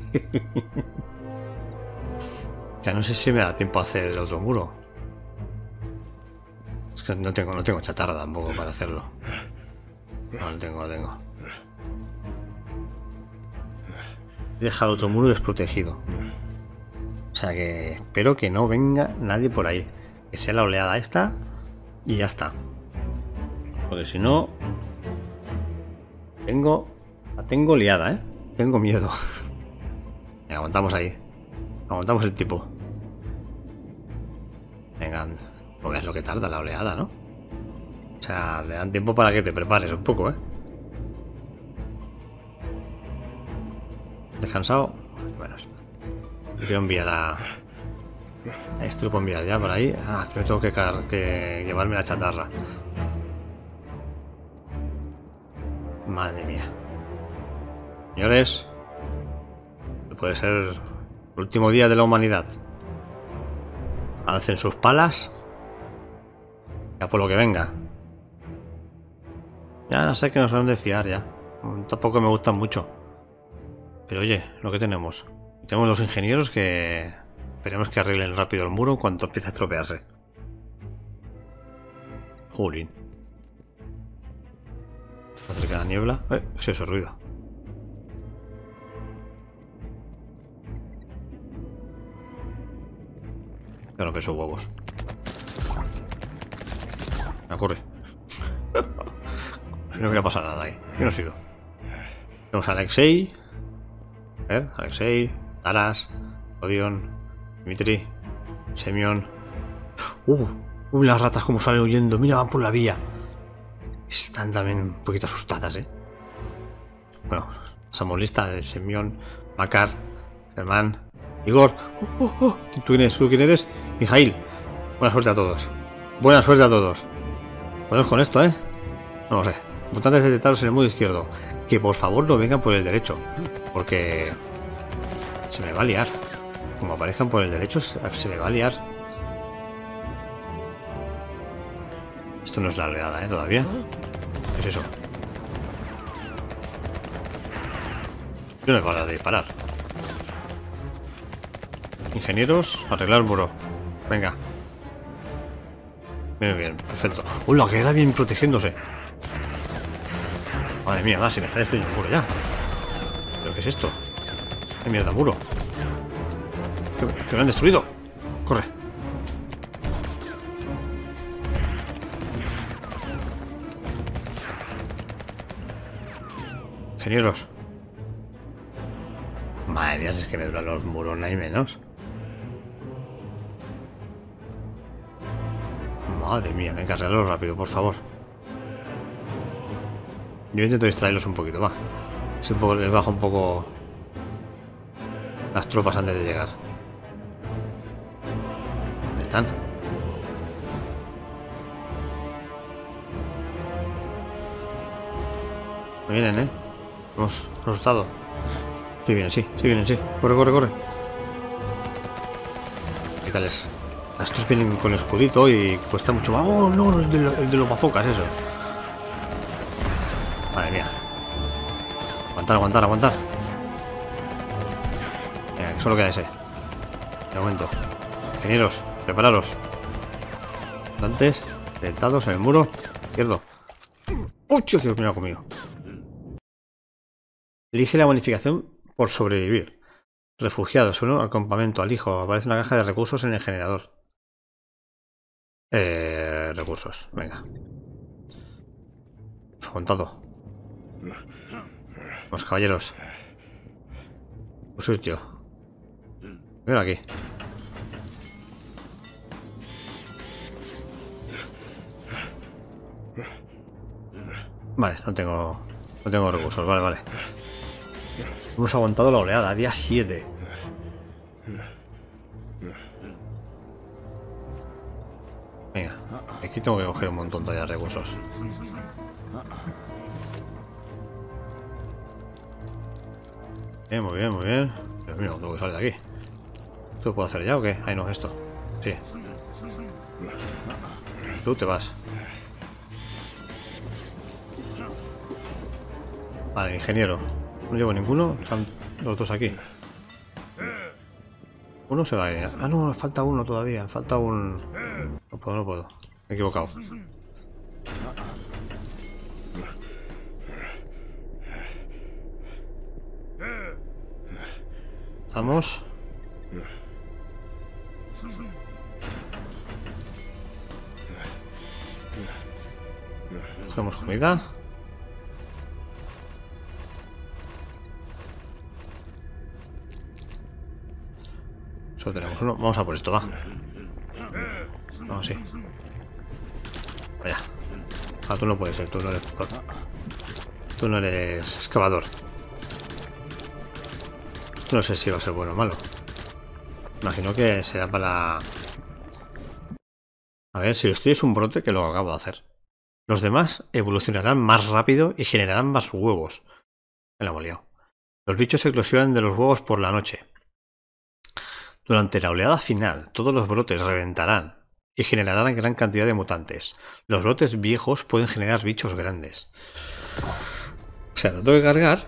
Ya no sé si me da tiempo a hacer el otro muro. Es que no tengo, no tengo chatarra tampoco para hacerlo. No lo tengo, lo tengo. He dejado otro muro desprotegido. O sea que espero que no venga nadie por ahí. Que sea la oleada esta y ya está. Porque si no... Tengo... La tengo liada, ¿eh? Tengo miedo. Venga, aguantamos ahí. Aguantamos el tipo. Venga, no veas lo que tarda la oleada, ¿no? O sea, le dan tiempo para que te prepares un poco, ¿eh? ¿Descansado? Bueno, quiero enviar a... a este lo puedo enviar ya por ahí. Ah, pero tengo que, car que llevarme la chatarra. Madre mía. Señores, puede ser el último día de la humanidad. Alcen sus palas. Ya por lo que venga. Ya no sé que no saben de fiar ya. Tampoco me gustan mucho. Pero oye, lo que tenemos. Tenemos los ingenieros que... Esperemos que arreglen rápido el muro en cuanto empiece a estropearse. Jolín. Acerca de la niebla. Eh, ¿qué es ese ruido? Que no peso huevos. Me corre. No hubiera pasado nada ahí. ¿Qué no ha sido? Tenemos a Alexei. A ver, Alexei, Taras, Odion, Dmitri, Semyon. Uh, uh, las ratas como salen huyendo. Mira, van por la vía. Están también un poquito asustadas, eh. Bueno, Samolista, Semión, Makar, Germán, Igor. Oh, oh, oh. ¿Tú quién eres? ¿Tú quién eres? Mijail. Buena suerte a todos. Buena suerte a todos. Podemos con esto, ¿eh? No lo sé. Mutantes detectados en el mundo izquierdo. Que por favor no vengan por el derecho. Porque se me va a liar. Como aparezcan por el derecho, se me va a liar. Esto no es la oleada, ¿eh? Todavía. ¿Qué es eso? Yo no he parado de disparar. Ingenieros, arreglar muro. Venga. Bien, bien, perfecto. ¡Hola! Queda bien protegiéndose. Madre mía, va, si me está destruyendo el muro ya. ¿Pero qué es esto? ¿Qué mierda muro? ¿Que, que me han destruido? Corre. Ingenieros. Madre mía, si es que me duran los muros, no hay menos. Madre mía, hay que arreglarlo rápido, por favor. Yo intento distraerlos un poquito, va. Si un poco, les bajo un poco las tropas antes de llegar. ¿Dónde están? Me vienen, ¿eh? Hemos asustado. Sí vienen, sí, sí vienen, sí. Corre, corre, corre. ¿Qué tal es? Estos vienen con escudito y cuesta mucho más. ¡Oh, no! El de, lo, el de los bazocas, eso. Madre mía. Aguantar, aguantar, aguantar. Venga, que solo queda ese. De momento. Ingenieros, prepararos. Antes, sentados en el muro izquierdo. ¡Uy, tío, que me lo ha comido! Elige la bonificación por sobrevivir. Refugiados, uno al campamento, al hijo. Aparece una caja de recursos en el generador. Eh, recursos, venga. Os he contado. Los caballeros. Un sitio. Mira aquí. Vale, no tengo. No tengo recursos, vale, vale. Hemos aguantado la oleada, día siete. Venga, aquí tengo que coger un montón todavía de recursos. Bien, muy bien, muy bien. Dios mío, tengo que salir de aquí. ¿Esto lo puedo hacer ya o qué? Ahí no, esto. Sí. Tú te vas. Vale, ingeniero. No llevo ninguno. Están los dos aquí. Uno se va a ir. Ah, no, falta uno todavía. Falta un... No puedo, no puedo. Me he equivocado. Estamos. Cogemos comida. Solo tenemos uno. Vamos a por esto, va. Vamos, sí. Vaya. Ah, tú no puedes ser, tú no eres. Tú no eres excavador. Tú no sé si va a ser bueno o malo. Imagino que será para... A ver, si esto es un brote, que lo acabo de hacer. Los demás evolucionarán más rápido y generarán más huevos. Me la he liado. Los bichos eclosionan de los huevos por la noche. Durante la oleada final, todos los brotes reventarán y generarán gran cantidad de mutantes. Los brotes viejos pueden generar bichos grandes. O sea, lo tengo que cargar.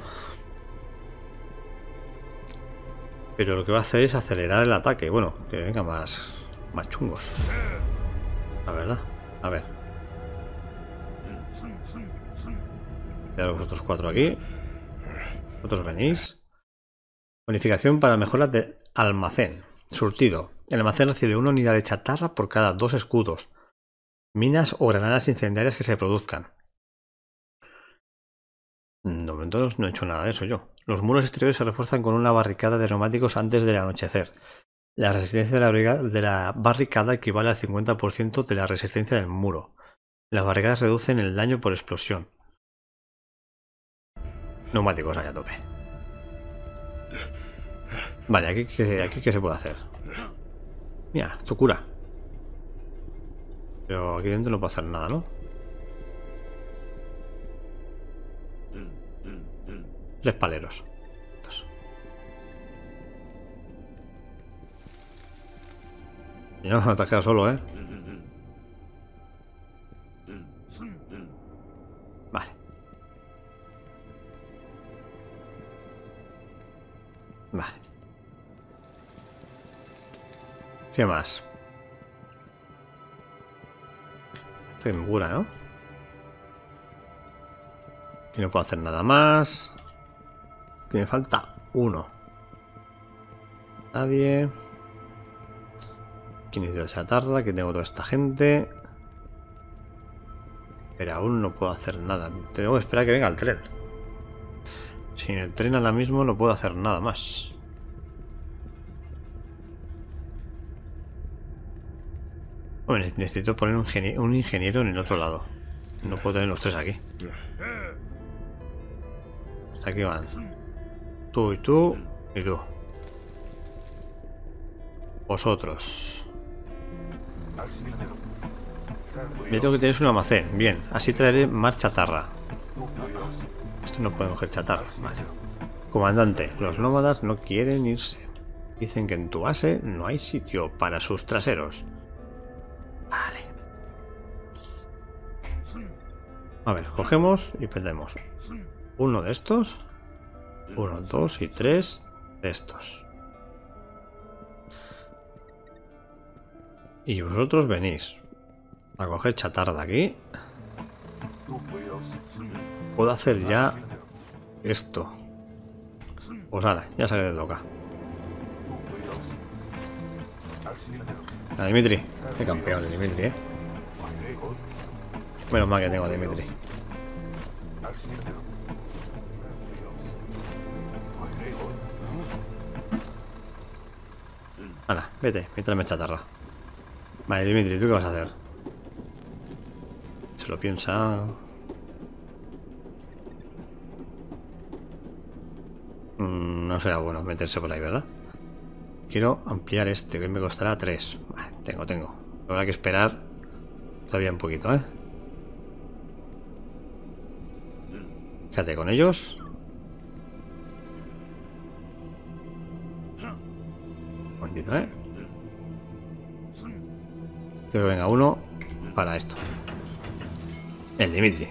Pero lo que va a hacer es acelerar el ataque. Bueno, que venga más, más chungos. La verdad. A ver. Quedaros vosotros cuatro aquí. Vosotros venís. Bonificación para mejoras de almacén. Surtido. El almacén recibe una unidad de chatarra por cada dos escudos, minas o granadas incendiarias que se produzcan. De momento no he hecho nada de eso yo. Los muros exteriores se refuerzan con una barricada de neumáticos antes del anochecer. La resistencia de la, de la barricada equivale al cincuenta por ciento de la resistencia del muro. Las barricadas reducen el daño por explosión. Neumáticos ahí a tope. Vale, aquí que aquí qué se puede hacer. Mira, esto cura. Pero aquí dentro no puedo hacer nada, ¿no? Tres paleros. Estos. Y no, te has quedado solo, ¿eh? Vale. Vale. ¿Qué más? Estoy en cura, ¿no? Aquí no puedo hacer nada más. Aquí me falta uno. Nadie. Aquí necesito chatarra. Aquí tengo toda esta gente. Pero aún no puedo hacer nada. Tengo que esperar a que venga el tren. Sin el tren ahora mismo no puedo hacer nada más. Bueno, necesito poner un, un ingeniero en el otro lado. No puedo tener los tres aquí. Aquí van. Tú y tú y tú. Vosotros. Yo tengo que tener un almacén. Bien, así traeré más chatarra. Esto no puede coger chatarra. Vale. Comandante, los nómadas no quieren irse. Dicen que en tu base no hay sitio para sus traseros. Vale. A ver, cogemos y perdemos uno de estos. Uno, dos y tres de estos. Y vosotros venís a coger chatarra de aquí. Puedo hacer ya esto. Pues ahora, ya sé que te toca. A Dimitri. Qué campeón de Dimitri, eh. Menos mal que tengo a Dimitri. Hala, vete, métame chatarra. Vale, Dimitri, ¿tú qué vas a hacer? Se lo piensa. Mm, no será bueno meterse por ahí, ¿verdad? Quiero ampliar este, que me costará tres. Vale, tengo, tengo. Habrá que esperar todavía un poquito, ¿eh? Quédate con ellos. Un momentito, ¿eh? Quiero que venga uno para esto. El Dimitri.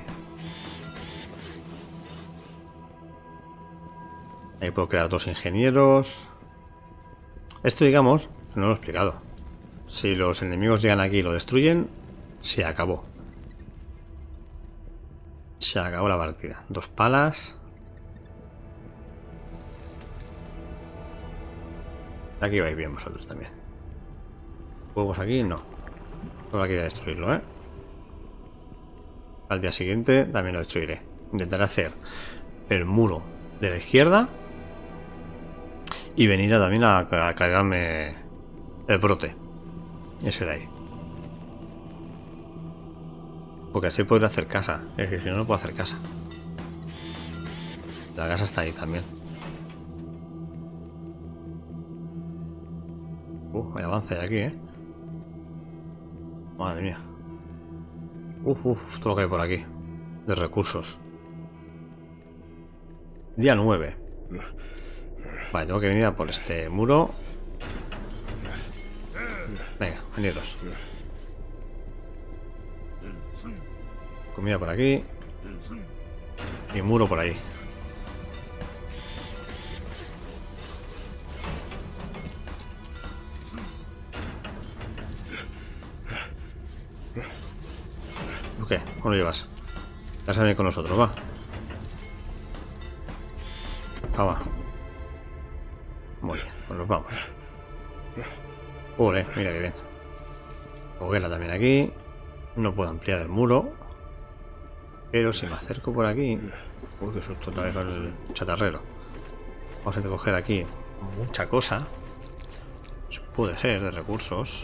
Ahí puedo crear dos ingenieros. Esto, digamos, no lo he explicado. Si los enemigos llegan aquí y lo destruyen, se acabó. Se acabó la partida. Dos palas. Aquí vais bien vosotros también. Juegos aquí, no. Solo aquí voy a destruirlo, ¿eh? Al día siguiente también lo destruiré. Intentaré hacer el muro de la izquierda. Y venir a, también a, a cargarme el brote. Ese de ahí. Porque así podré hacer casa. Es que si no, no puedo hacer casa. La casa está ahí también. Uh, hay avance de aquí, eh. Madre mía. Uf, uf, todo lo que hay por aquí. De recursos. Día nueve. Vale, tengo que venir a por este muro. Venga, veniros. Comida por aquí. Y muro por ahí. ¿Qué? ¿Cómo lo llevas? Vas a venir con nosotros, va. Va. Muy bien, pues nos vamos. Ule, mira que bien. Hoguera también aquí. No puedo ampliar el muro. Pero si me acerco por aquí... Uy, qué susto otra vez con el chatarrero. Vamos a coger aquí mucha cosa. Puede ser de recursos.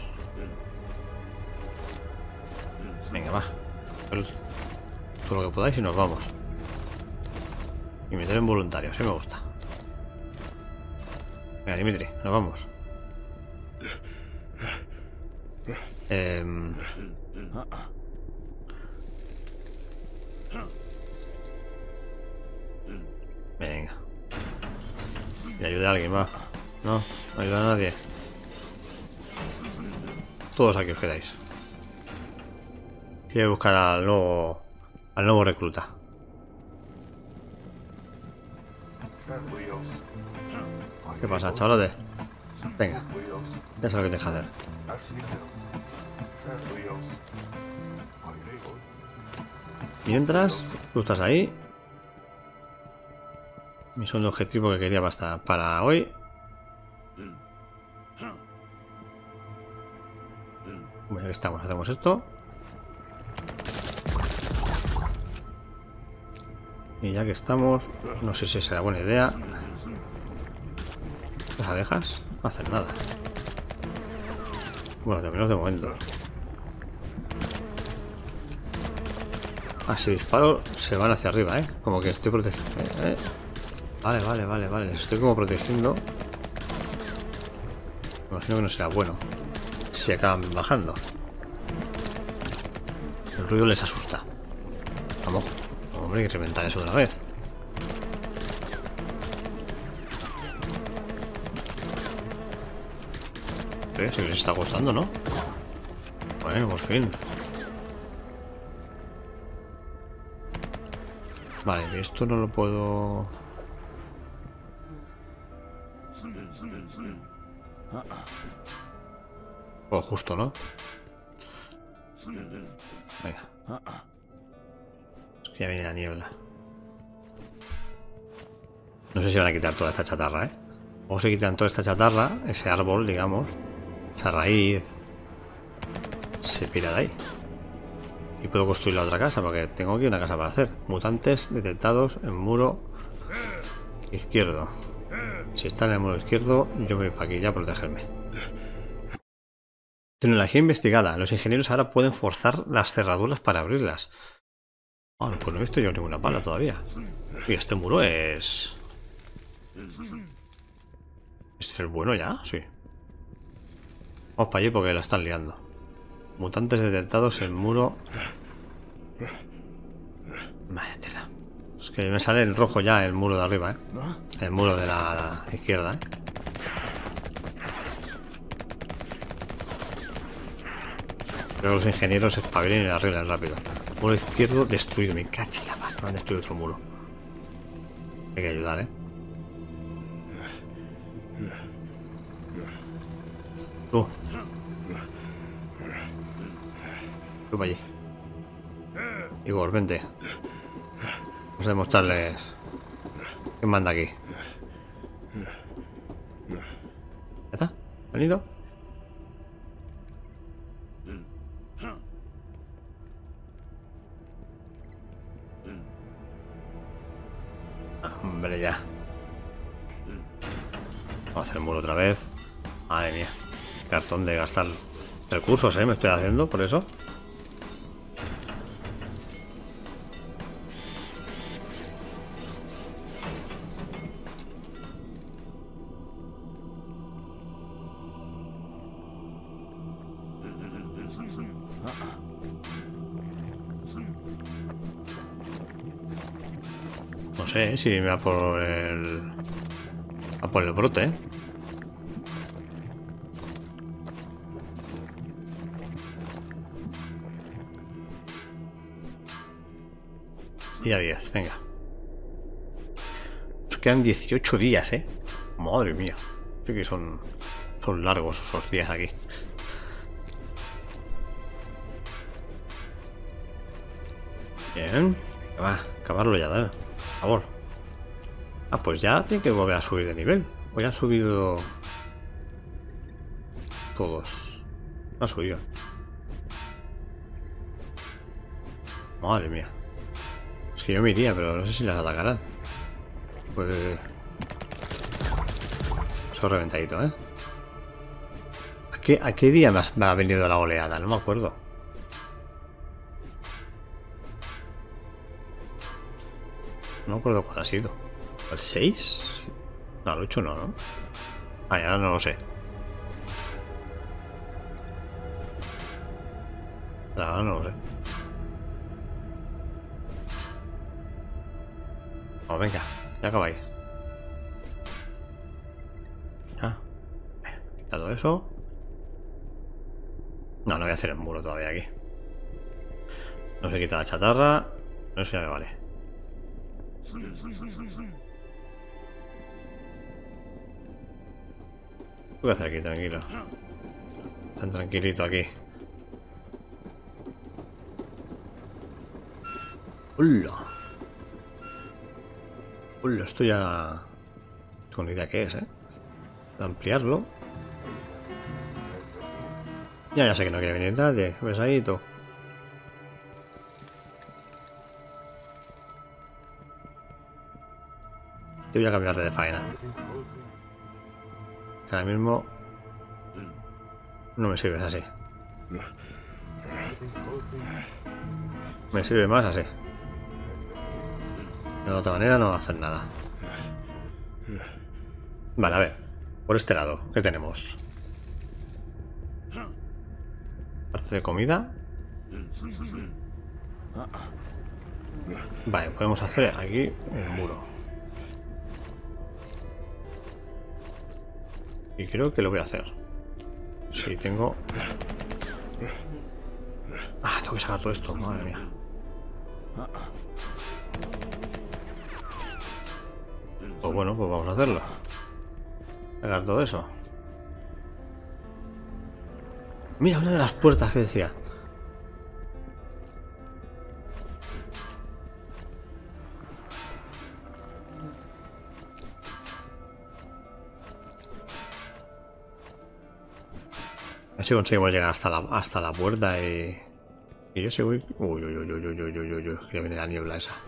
Venga, va. Todo lo que podáis y nos vamos. Y Inventario involuntario, sí me gusta. Venga, Dimitri, nos vamos. Eh... Venga. Y ayude a alguien, va. No, no ayuda a nadie. Todos aquí os quedáis. Quiero buscar al nuevo al nuevo recluta. ¿Qué pasa, chavalote? Venga, ya sabes lo que tienes que hacer. Mientras, tú estás ahí. Mi segundo objetivo que quería para, para hoy. Bueno, aquí estamos, hacemos esto. Y ya que estamos, no sé si será buena idea. Las abejas no hacen nada. Bueno, de menos de momento. Ah, si disparo, se van hacia arriba, ¿eh? Como que estoy protegiendo. ¿eh? ¿eh? Vale, vale, vale, vale. Les estoy como protegiendo. Me imagino que no será bueno si acaban bajando. El ruido les asusta. Vamos. Hombre, hay que reventar eso de una vez. ¿Eh? Si les está gustando, ¿no? Bueno, por fin. Vale, esto no lo puedo... Oh, justo, ¿no? Venga. Es que ya viene la niebla. No sé si van a quitar toda esta chatarra, ¿eh? O se quitan toda esta chatarra, ese árbol, digamos, esa raíz, se pira de ahí. Y puedo construir la otra casa, porque tengo aquí una casa para hacer. Mutantes detectados en muro izquierdo. Si están en el muro izquierdo, yo me voy para aquí ya a protegerme. Tecnología investigada. Los ingenieros ahora pueden forzar las cerraduras para abrirlas. Ah, pues no he visto yo ninguna pala todavía. Y este muro es... ¿Este es el bueno ya? Sí. Vamos para allí porque la están liando. Mutantes detectados en muro. Vaya tela. Es que me sale el rojo ya, el muro de arriba, ¿eh? El muro de la, la izquierda, ¿eh? Pero los ingenieros espabilen y la arreglan rápido. Muro izquierdo destruido. Me caché la mano. Han destruido otro muro. Hay que ayudar, ¿eh? Tú. Tú para allí. Igor, vente. Vamos a demostrarles quién manda aquí. ¿Ya está? ¿Venido? Hombre, ya. Vamos a hacer el muro otra vez. Madre mía. Cartón de gastar recursos, ¿eh? Me estoy haciendo por eso. No sé si me va por el... va por el brote, ¿eh? Día diez, venga. Nos quedan dieciocho días, ¿eh? Madre mía. Sí que son, son largos esos días aquí. Bien. Venga, va. Acabarlo ya, dale. Por favor. Ah, pues ya tiene que volver a subir de nivel. Hoy han subido... todos. No han subido. Madre mía. Es que yo me iría, pero no sé si las atacarán. Pues... eso reventadito, ¿eh? ¿A qué, a qué día me ha venido la oleada? No me acuerdo. No me acuerdo cuál ha sido. ¿El seis? No, el ocho no, ¿no? Ah, ahora no lo sé. Ahora no lo sé. Vamos, venga, ya acabáis. Ah, todo eso. No, no voy a hacer el muro todavía aquí. No se quita la chatarra. No sé si ya me vale. ¿Qué voy a hacer aquí? Tranquilo. Tan tranquilito aquí. ¡Hola! ¡Hola! Esto ya... con idea qué es, ¿eh? De ampliarlo. Ya, ya sé que no quiere venir nadie. ¿Ves ahí tú? Te voy a cambiarte de faena. Que ahora mismo no me sirves así. Me sirve más así. De otra manera no va a hacer nada. Vale, a ver. Por este lado, ¿qué tenemos? Parte de comida. Vale, podemos hacer aquí el muro. Y creo que lo voy a hacer. Si tengo... Ah, tengo que sacar todo esto, madre mía. Pues bueno, pues vamos a hacerlo. Sacar todo eso. Mira, una de las puertas que decía. A ver si conseguimos llegar hasta la, hasta la puerta y... Y yo sí voy... Uy, uy, uy, uy, uy, uy, uy, uy, uy, que viene la niebla esa.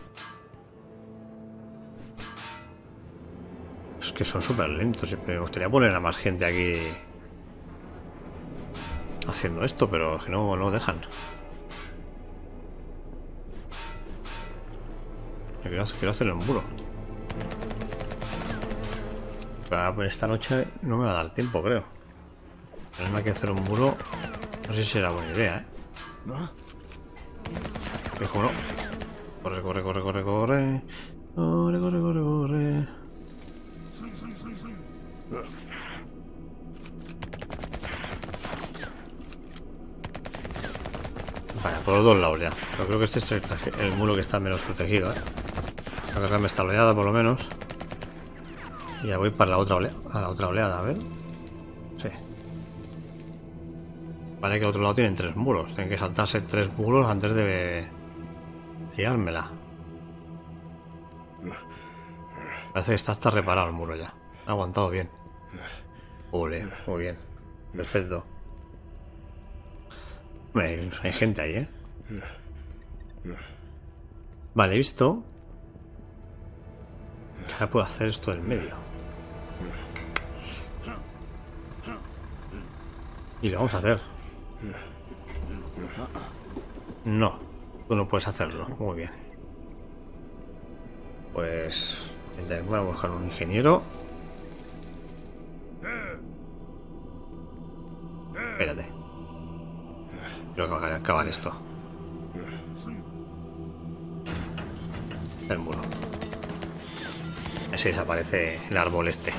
Es que son súper lentos. Me gustaría poner a más gente aquí haciendo esto, pero es que no, no dejan. Yo quiero, quiero hacer el muro. Pero esta noche no me va a dar tiempo, creo. Tenerme que hacer un muro. No sé si será buena idea, ¿eh? Hijo, no. Corre, corre, corre, corre, corre. Corre, corre, corre, corre. Vaya, por los dos lados ya. Yo creo que este es el, el muro que está menos protegido, ¿eh? La carga me está oleada, por lo menos. Y ya voy para la otra oleada, a la otra oleada, a ver. Sí. Vale, que al otro lado tienen tres muros. Tienen que saltarse tres muros antes de liármela. Parece que está hasta reparado el muro ya. Ha aguantado bien. Ole, muy bien. Perfecto. Hay, hay gente ahí, ¿eh? Vale, he visto que ahora puedo hacer esto del medio. Y lo vamos a hacer. No, tú no puedes hacerlo. Muy bien. Pues voy a buscar un ingeniero. Espérate. Creo que va a acabar esto. El muro. Así desaparece el árbol este.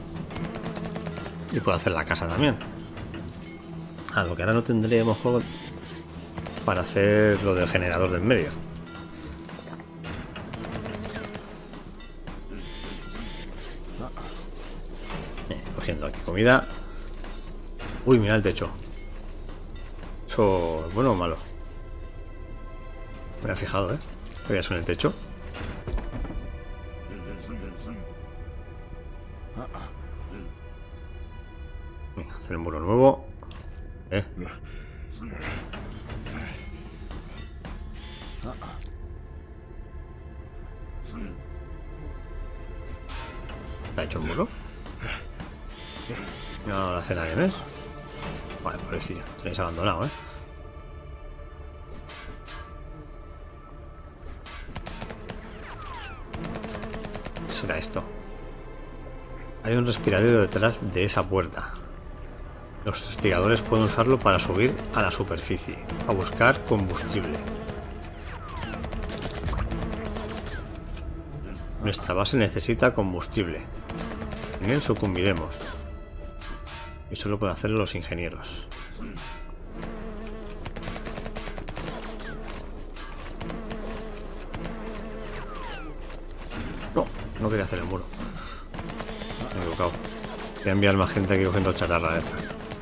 Y puedo hacer la casa también. Ah, lo que ahora no tendríamos juego para hacer lo del generador del medio. Eh, cogiendo aquí comida. Uy, mira el techo. Eso, ¿bueno o malo? Me he fijado, ¿eh? Voy a subir el techo. Venga, hacer un muro nuevo. ¿Eh? ¿Está hecho un muro? No lo hace nadie, ¿ves? Vale, pobrecillo. Tenéis abandonado, ¿eh? será esto? Hay un respiradero detrás de esa puerta. Los investigadores pueden usarlo para subir a la superficie, a buscar combustible. Nuestra base necesita combustible. En él sucumbiremos. Y solo pueden hacerlo los ingenieros. No, no quería hacer el muro. Me he equivocado. Voy a enviar más gente aquí cogiendo chatarra esta.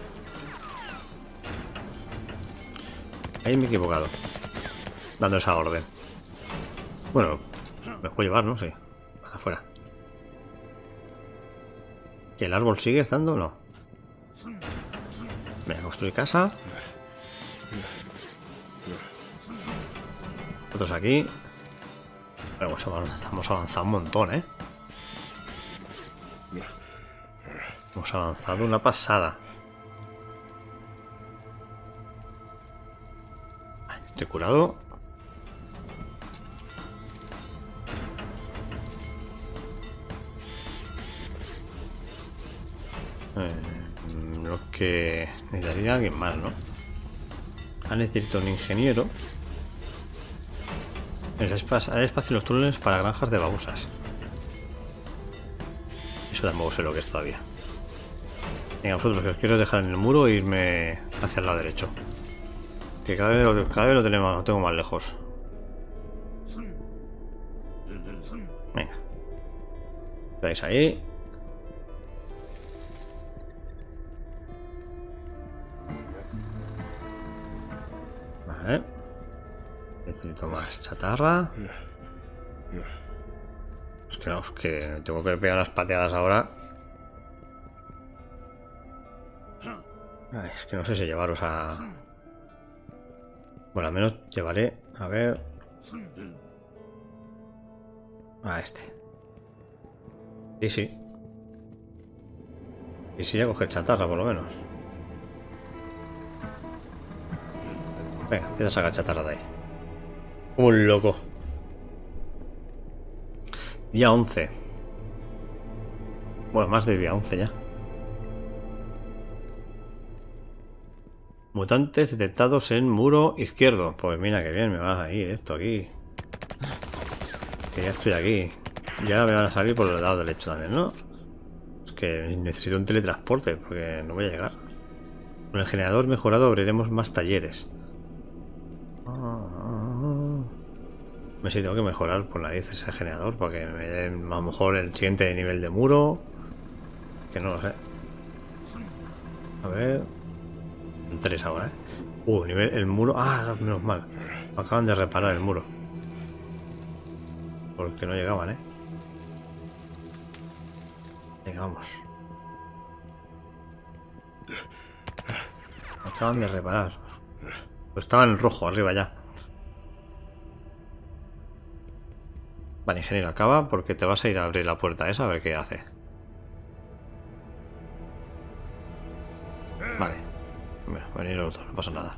Ahí me he equivocado. Dando esa orden. Bueno, me puedo llevar, ¿no? Sí. Para afuera. ¿Y el árbol sigue estando o no? Venga, construir casa. Otros aquí. Hemos avanzado un montón, ¿eh? Hemos avanzado una pasada. Estoy curado. Eh, lo que necesitaría alguien más, ¿no? Ah, necesito un ingeniero. Hay espacio en los túneles para granjas de babosas. Eso tampoco sé lo que es todavía. Venga, vosotros que os quiero dejar en el muro e irme hacia el lado derecho. Que cada vez, cada vez lo, tenemos, lo tengo más lejos. Venga. Quedáis ahí. Vale. Necesito más chatarra. Es que no, es que tengo que pegar las pateadas ahora. Ay, es que no sé si llevaros a... Bueno, al menos llevaré... A ver... A este. Sí, sí. Y sí, ya coger chatarra, por lo menos. Venga, empieza a sacar chatarra de ahí. Como un loco. Día once. Bueno, más de día once ya. Mutantes detectados en muro izquierdo. Pues mira que bien, me va a ir esto aquí. Que ya estoy aquí. Ya me van a salir por el lado derecho también, ¿no? Es que necesito un teletransporte porque no voy a llegar. Con el generador mejorado abriremos más talleres. Me sé, tengo que mejorar por narices ese generador porque me den a lo mejor el siguiente nivel de muro. Que no lo sé. A ver. Tres ahora, ¿eh? Uh, nivel, el muro. Ah, no, menos mal. Acaban de reparar el muro. Porque no llegaban, ¿eh? Venga, vamos. Acaban de reparar. Pues estaba en rojo arriba ya. Vale, ingeniero, acaba porque te vas a ir a abrir la puerta esa a ver qué hace. Vale. Bueno, venir el otro, no pasa nada.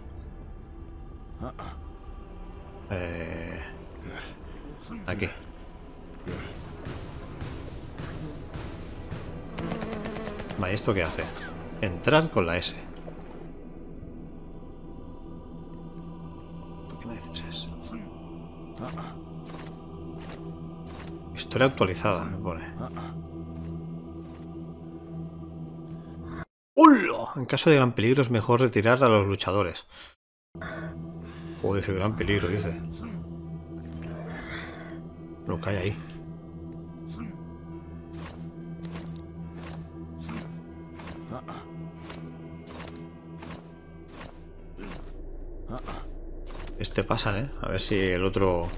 Eh... Aquí. Vale, ¿esto qué hace? Entrar con la S. ¿Qué narices es? Historia actualizada, me pone. ¡Hola! En caso de gran peligro es mejor retirar a los luchadores. Joder, ese gran peligro, dice. Lo que hay ahí. Este pasa, ¿eh? A ver si el otro...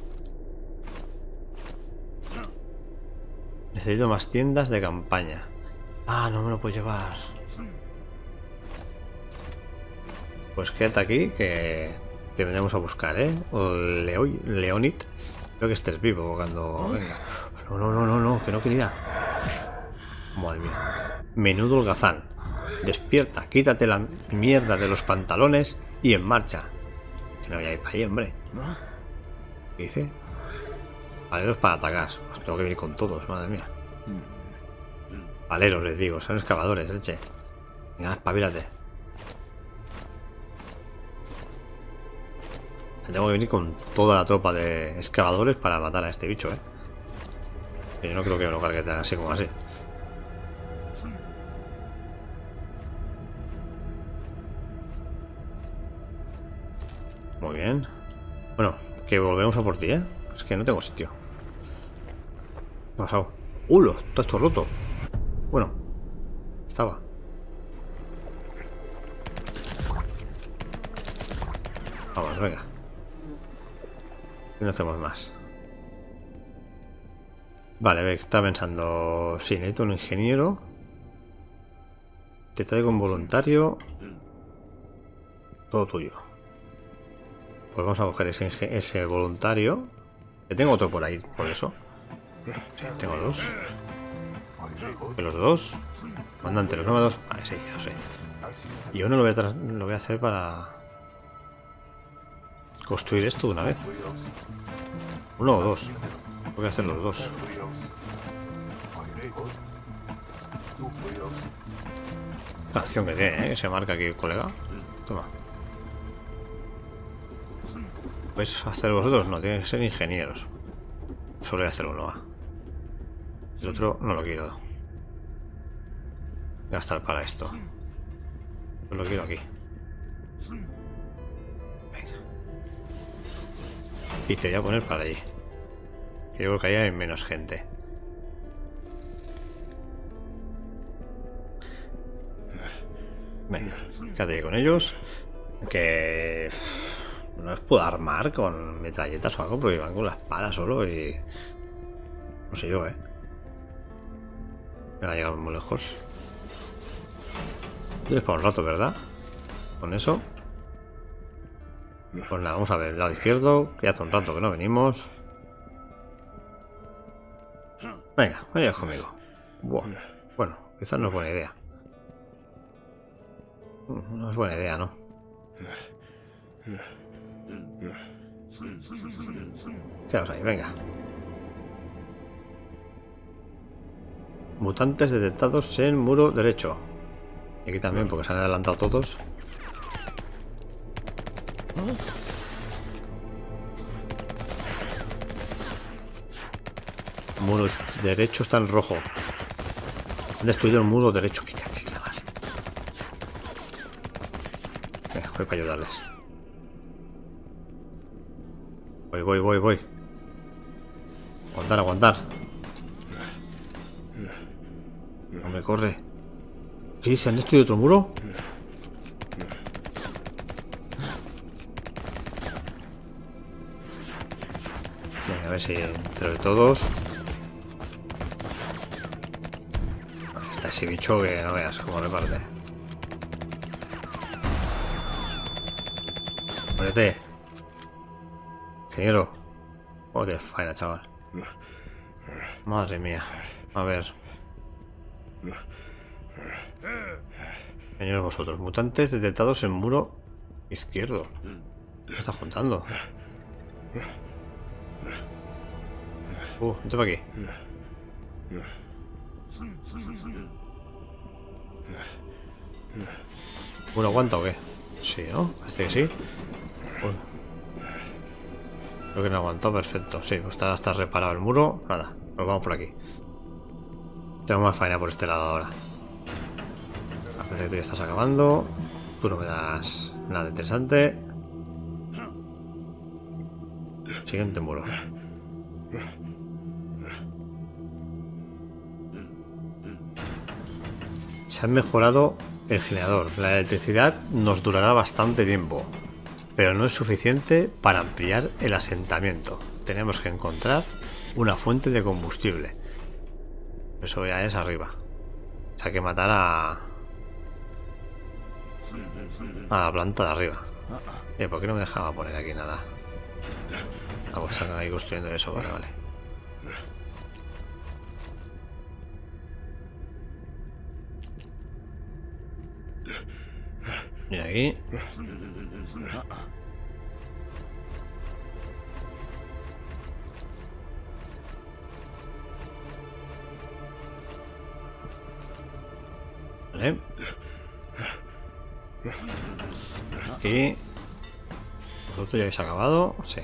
Necesito más tiendas de campaña. Ah, no me lo puedo llevar. Pues quédate aquí que te vendremos a buscar, ¿eh? O Leoy, Leonit. Creo que estés vivo cuando venga. No, no, no, no, no, que no quería. Madre mía. Menudo holgazán. Despierta, quítate la mierda de los pantalones y en marcha. Que no voy a ir para ahí, hombre. ¿Qué dice? Valeros para atacar. Pues tengo que venir con todos, madre mía. Paleros, les digo, son excavadores, leche. Venga, espabilate. Tengo que venir con toda la tropa de excavadores para matar a este bicho, eh. Yo no creo que me lo cargue así como así. Muy bien. Bueno, que volvemos a por ti, ¿eh? Es que no tengo sitio. ¿Qué ha pasado? ¡Ulo! Todo esto roto. Bueno, estaba. Vamos, venga. Y no hacemos más. Vale, ve, está pensando. Sí, necesito un ingeniero. Te traigo un voluntario. Todo tuyo. Pues vamos a coger ese, ese voluntario. Que tengo otro por ahí, por eso. Sí, tengo dos. ¿De los dos? Mandante, los nómadas. Vale, sí, ya lo sé. Y yo no lo voy a, lo voy a hacer para construir esto de una vez. Uno o dos. Voy a hacer los dos. La acción que tiene, ¿eh? Que se marca aquí el colega. Toma. ¿Vais a hacer vosotros? No, tienen que ser ingenieros. Solo voy a hacer uno, va. El otro no lo quiero gastar para esto. Yo lo quiero aquí. Venga. Y te voy a poner para allí. Yo creo que ahí hay menos gente. Venga, quédate con ellos. Que no los puedo armar con metralletas o algo, porque van con la espada solo y... No sé yo, eh. Me ha llegado muy lejos. Tienes para un rato, ¿verdad? Con eso. Pues nada, vamos a ver el lado izquierdo, que hace un rato que no venimos. Venga, vayas conmigo. Buah. Bueno, quizás no es buena idea. No es buena idea, ¿no? Quedaos ahí, venga. Mutantes detectados en muro derecho. Y aquí también, porque se han adelantado todos. Muro derecho está en rojo. Han destruido el muro derecho. Venga, voy para ayudarles. Voy, voy, voy, voy. Aguantar, aguantar. No me corre. ¿Qué dice? ¿Han destruido otro muro? Venga, a ver si entre todos. Está ese bicho que no veas cómo reparte. Muérete. Ingeniero. Oh, qué faena, chaval. Madre mía. A ver. Señores vosotros, mutantes detectados en muro izquierdo. ¿Qué está juntando? Uh, vente para aquí. ¿Muro aguanta o qué? Sí, ¿no? Parece que sí. Uy. Creo que no ha aguantado, perfecto. Sí, pues está, está reparado el muro. Nada, nos vamos por aquí. Tengo más faena por este lado ahora. Parece que tú ya estás acabando. Tú no me das nada interesante. Siguiente muro. Se ha mejorado el generador. La electricidad nos durará bastante tiempo, pero no es suficiente para ampliar el asentamiento. Tenemos que encontrar una fuente de combustible. Eso ya es arriba. O sea, hay que matar a... a la planta de arriba. Eh, ¿por qué no me dejaba poner aquí nada? Ah, pues están ahí construyendo eso, vale, vale. Mira aquí. Vale. Aquí. ¿Vosotros ya habéis acabado? Sí.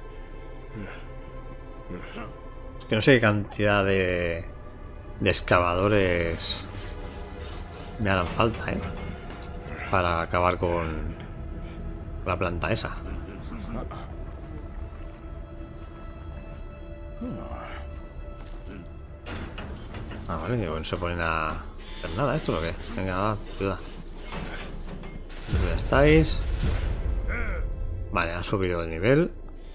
Es que no sé qué cantidad de, de excavadores me harán falta, ¿eh? Para acabar con la planta esa. Ah, vale, digo, no se ponen a hacer nada esto, ¿o qué? Venga, va, ayuda. Ya estáis. Vale, ha subido el nivel.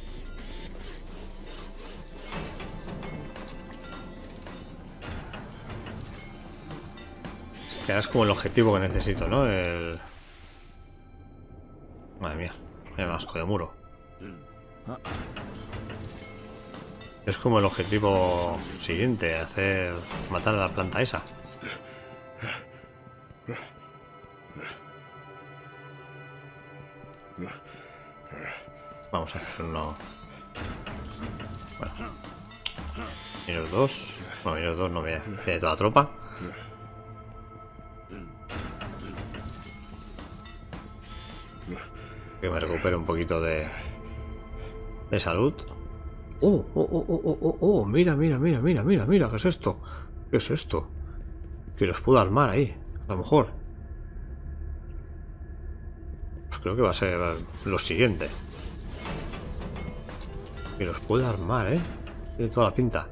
Es que ahora es como el objetivo que necesito, ¿no? El... Madre mía, hay más asco de muro. Es como el objetivo siguiente, hacer matar a la planta esa. Vamos a hacer uno. Bueno. Y los dos. Bueno, y los dos no me de toda tropa. Que me recupere un poquito de de salud. Oh, oh, oh, oh, oh, oh, oh, mira, mira, mira, mira, mira, mira, ¿qué es esto? ¿Qué es esto? Que los puedo armar ahí, a lo mejor. Pues creo que va a ser lo siguiente. Que los puedo armar, ¿eh? Tiene toda la pinta.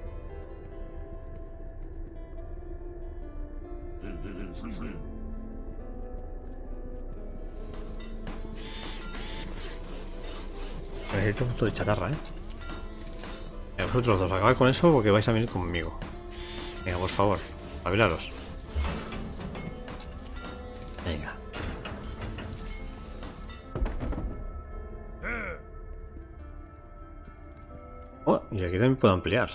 Necesito un punto de chatarra, ¿eh? Venga, vosotros dos, acabad con eso porque vais a venir conmigo. Venga, por favor, espabilaros. Venga. Oh, y aquí también puedo ampliar.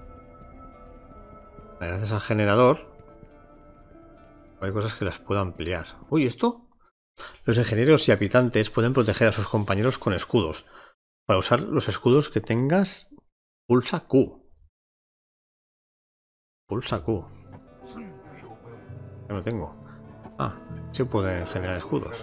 Gracias al generador hay cosas que las puedo ampliar. Uy, ¿esto? Los ingenieros y habitantes pueden proteger a sus compañeros con escudos. Para usar los escudos que tengas, pulsa Q. Pulsa Q. Ya no tengo. Ah, sí pueden generar escudos.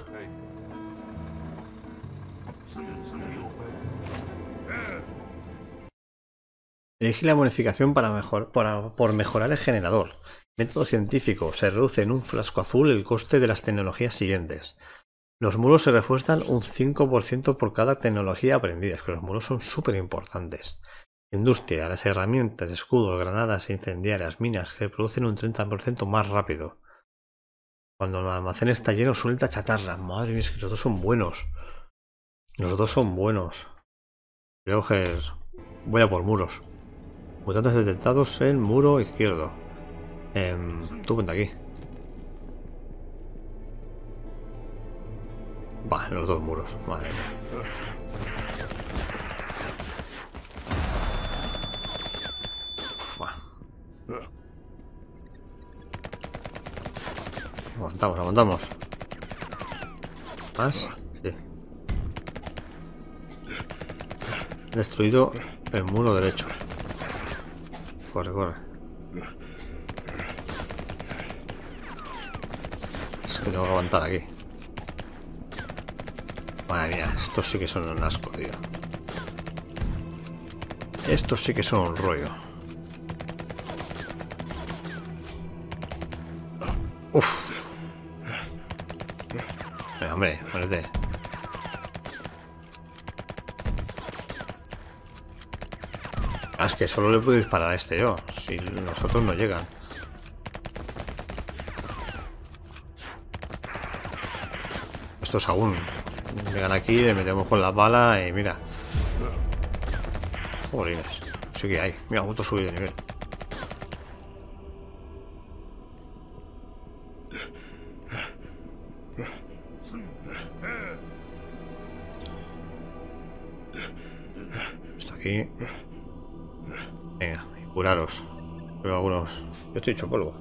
Elige la bonificación para mejor, por, por mejorar el generador. Método científico. Se reduce en un frasco azul el coste de las tecnologías siguientes. Los muros se refuerzan un cinco por ciento por cada tecnología aprendida. Es que los muros son súper importantes. Industria. Las herramientas, escudos, granadas incendiarias, minas que producen un treinta por ciento más rápido. Cuando el almacén está lleno, suelta chatarra. Madre mía, es que los dos son buenos. Los dos son buenos. Voy a coger... Voy a por muros. Mutantes detectados en muro izquierdo. Eh, tú vente aquí. Va, en los dos muros. Madre mía. Uf, va. Aguantamos, aguantamos. ¿Más? Sí. He destruido el muro derecho. Corre, corre. Es que tengo que aguantar aquí. Madre mía, estos sí que son un asco, tío. Estos sí que son un rollo. Uff. Venga, hombre, ponete. Ah, es que solo le puedo disparar a este yo. Si los otros no llegan. Estos aún llegan aquí, le metemos con la bala y mira. Jolines. Sí que hay. Mira, vuelto a subir de nivel. Esto aquí. Venga, y curaros. Pero algunos... Yo estoy hecho polvo.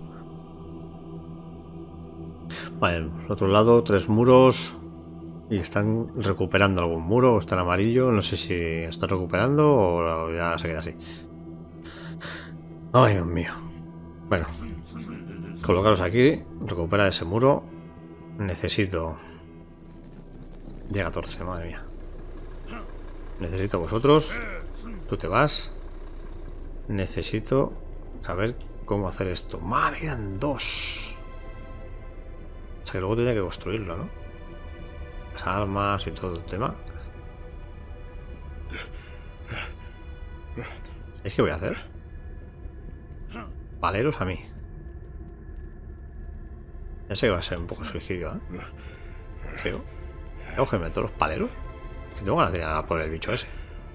Vale, al otro lado, tres muros. Y están recuperando algún muro. O está en amarillo. No sé si están recuperando o ya se queda así. Ay, Dios mío. Bueno, colocaros aquí, recupera ese muro. Necesito día catorce, madre mía. Necesito vosotros. Tú te vas. Necesito saber cómo hacer esto. ¡Madre! Me quedan dos. O sea que luego tendría que construirlo, ¿no? Las armas y todo el tema. ¿Es que voy a hacer? Paleros a mí. Ya sé que va a ser un poco suicidio, ¿eh? Creo. Tengo que meter los paleros. Que tengo ganas de ir a por el bicho ese.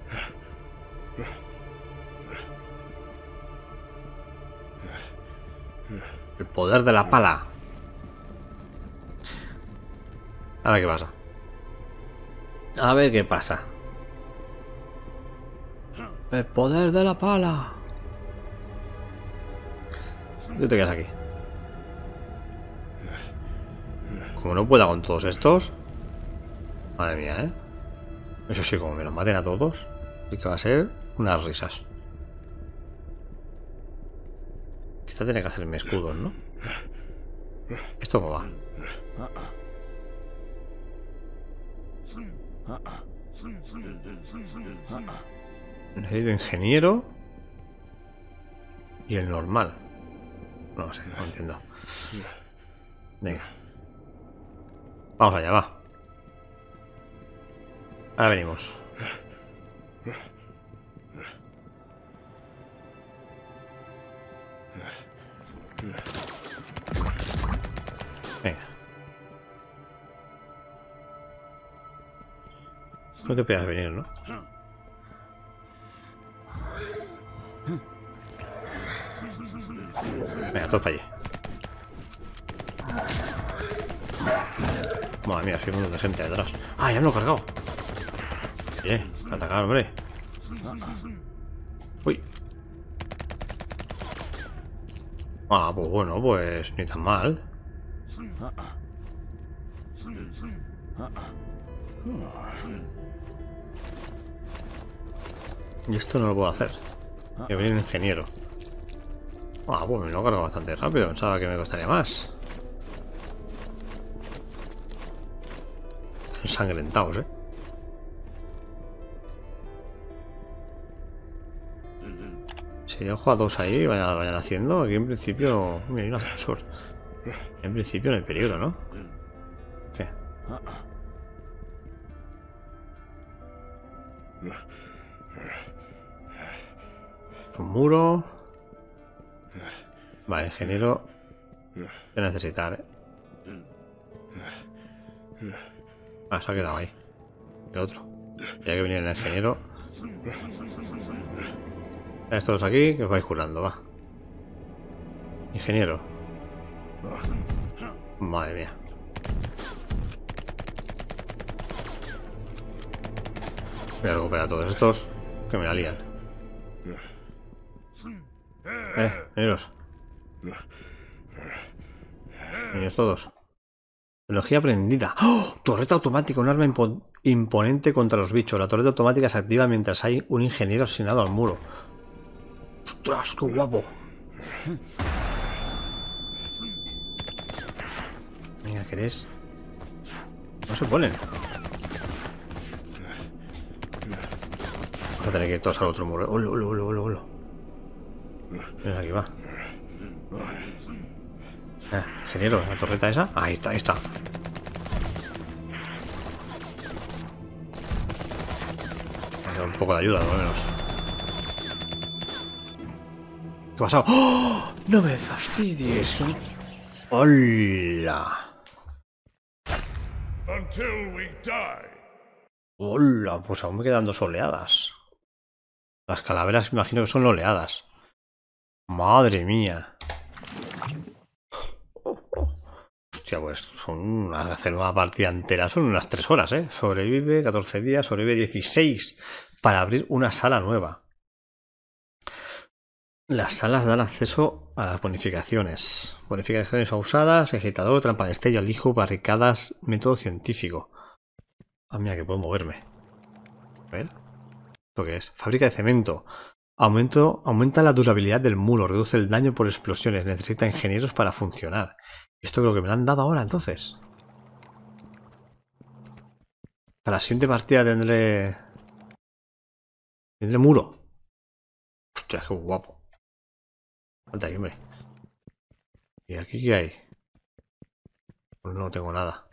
El poder de la pala. A ver qué pasa. A ver qué pasa. El poder de la pala. Tú te quedas aquí. Como no pueda con todos estos. Madre mía, ¿eh? Eso sí, como me los maten a todos. Sí que va a ser unas risas. Esta tiene que hacerme escudos, ¿no? ¿Esto cómo va? Necesito ingeniero. Y el normal. No lo sé, no entiendo. Venga. Vamos allá, va. Ahora venimos. Venga. No te puedas venir, ¿no? Venga, todos para allí. Madre mía, soy un montón de gente detrás. ¡Ah, ya me lo he cargado! Bien, atacar, hombre. Uy. Ah, pues bueno, pues ni tan mal. Y esto no lo puedo hacer. Que viene un ingeniero. Ah, pues me lo he cargado bastante rápido. Pensaba que me costaría más. Ensangrentados, eh. Si dejo a dos ahí, vayan, vayan haciendo. Aquí en principio. Mira, hay un ascensor. En principio no hay peligro, ¿no? ¿Qué? Un muro. Vale, ingeniero. Voy a necesitar, ¿eh? Ah, se ha quedado ahí. El otro. Ya que venía el ingeniero. Estos aquí, que os vais curando, va. Ingeniero. Madre mía. Voy a recuperar a todos estos que me la lían. Eh, veniros. Veniros todos. Tecnología aprendida. ¡Oh! Torreta automática, un arma impo imponente contra los bichos. La torreta automática se activa mientras hay un ingeniero asignado al muro. ¡Ostras, qué guapo! Venga, ¿querés? No se ponen. Voy a tener que ir todos al otro muro. ¡Olo, olo, olo, olo, olo! Mira, aquí va. Ah, ingeniero, la torreta esa. Ahí está, ahí está. Me da un poco de ayuda, por lo menos. ¿Qué ha pasado? ¡Oh! ¡No me fastidies! ¡Hola! ¡Hola! Pues aún me quedan dos oleadas. Las calaveras me imagino que son oleadas. ¡Madre mía! Hostia, pues son hacer una partida entera son unas tres horas, ¿eh? Sobrevive catorce días, sobrevive dieciséis para abrir una sala nueva. Las salas dan acceso a las bonificaciones. Bonificaciones usadas, agitador, trampa de estello, alijo, barricadas, método científico. Ah, mira que puedo moverme. A ver. ¿Esto qué es? Fábrica de cemento. Aumento, aumenta la durabilidad del muro, reduce el daño por explosiones, necesita ingenieros para funcionar. Esto es lo que me lo han dado ahora, entonces. Para la siguiente partida tendré... Tendré muro. Hostia, qué guapo. Falta ahí, hombre. ¿Y aquí qué hay? Pues no tengo nada.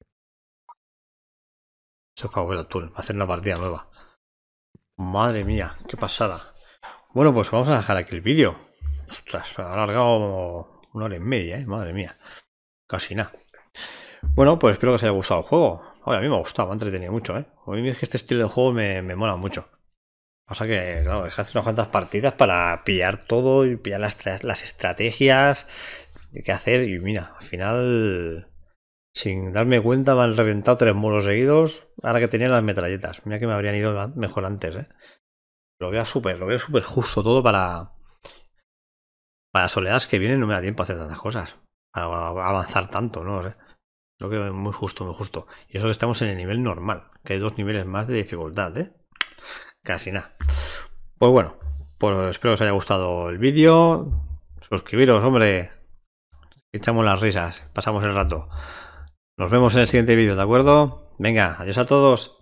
Eso es para volver al túnel, para hacer una partida nueva. Madre mía, qué pasada. Bueno, pues vamos a dejar aquí el vídeo. Ostras, se ha alargado una hora y media, ¿eh? Madre mía. Casi nada. Bueno, pues espero que os haya gustado el juego. Oye, a mí me ha gustado, me ha entretenido mucho, ¿eh? A mí es que este estilo de juego me, me mola mucho. Pasa que, claro, es que hacer unas cuantas partidas para pillar todo y pillar las, las estrategias de qué hacer. Y mira, al final, sin darme cuenta, me han reventado tres muros seguidos. Ahora que tenía las metralletas. Mira que me habrían ido mejor antes, ¿eh? Lo veo súper, lo veo súper justo todo para... Para las oleadas que vienen no me da tiempo a hacer tantas cosas. Para avanzar tanto, ¿no? No sé. Creo que es muy justo, muy justo. Y eso que estamos en el nivel normal. Que hay dos niveles más de dificultad, ¿eh? Casi nada. Pues bueno, pues espero que os haya gustado el vídeo. Suscribiros, hombre. Echamos las risas, pasamos el rato. Nos vemos en el siguiente vídeo, ¿de acuerdo? Venga, adiós a todos.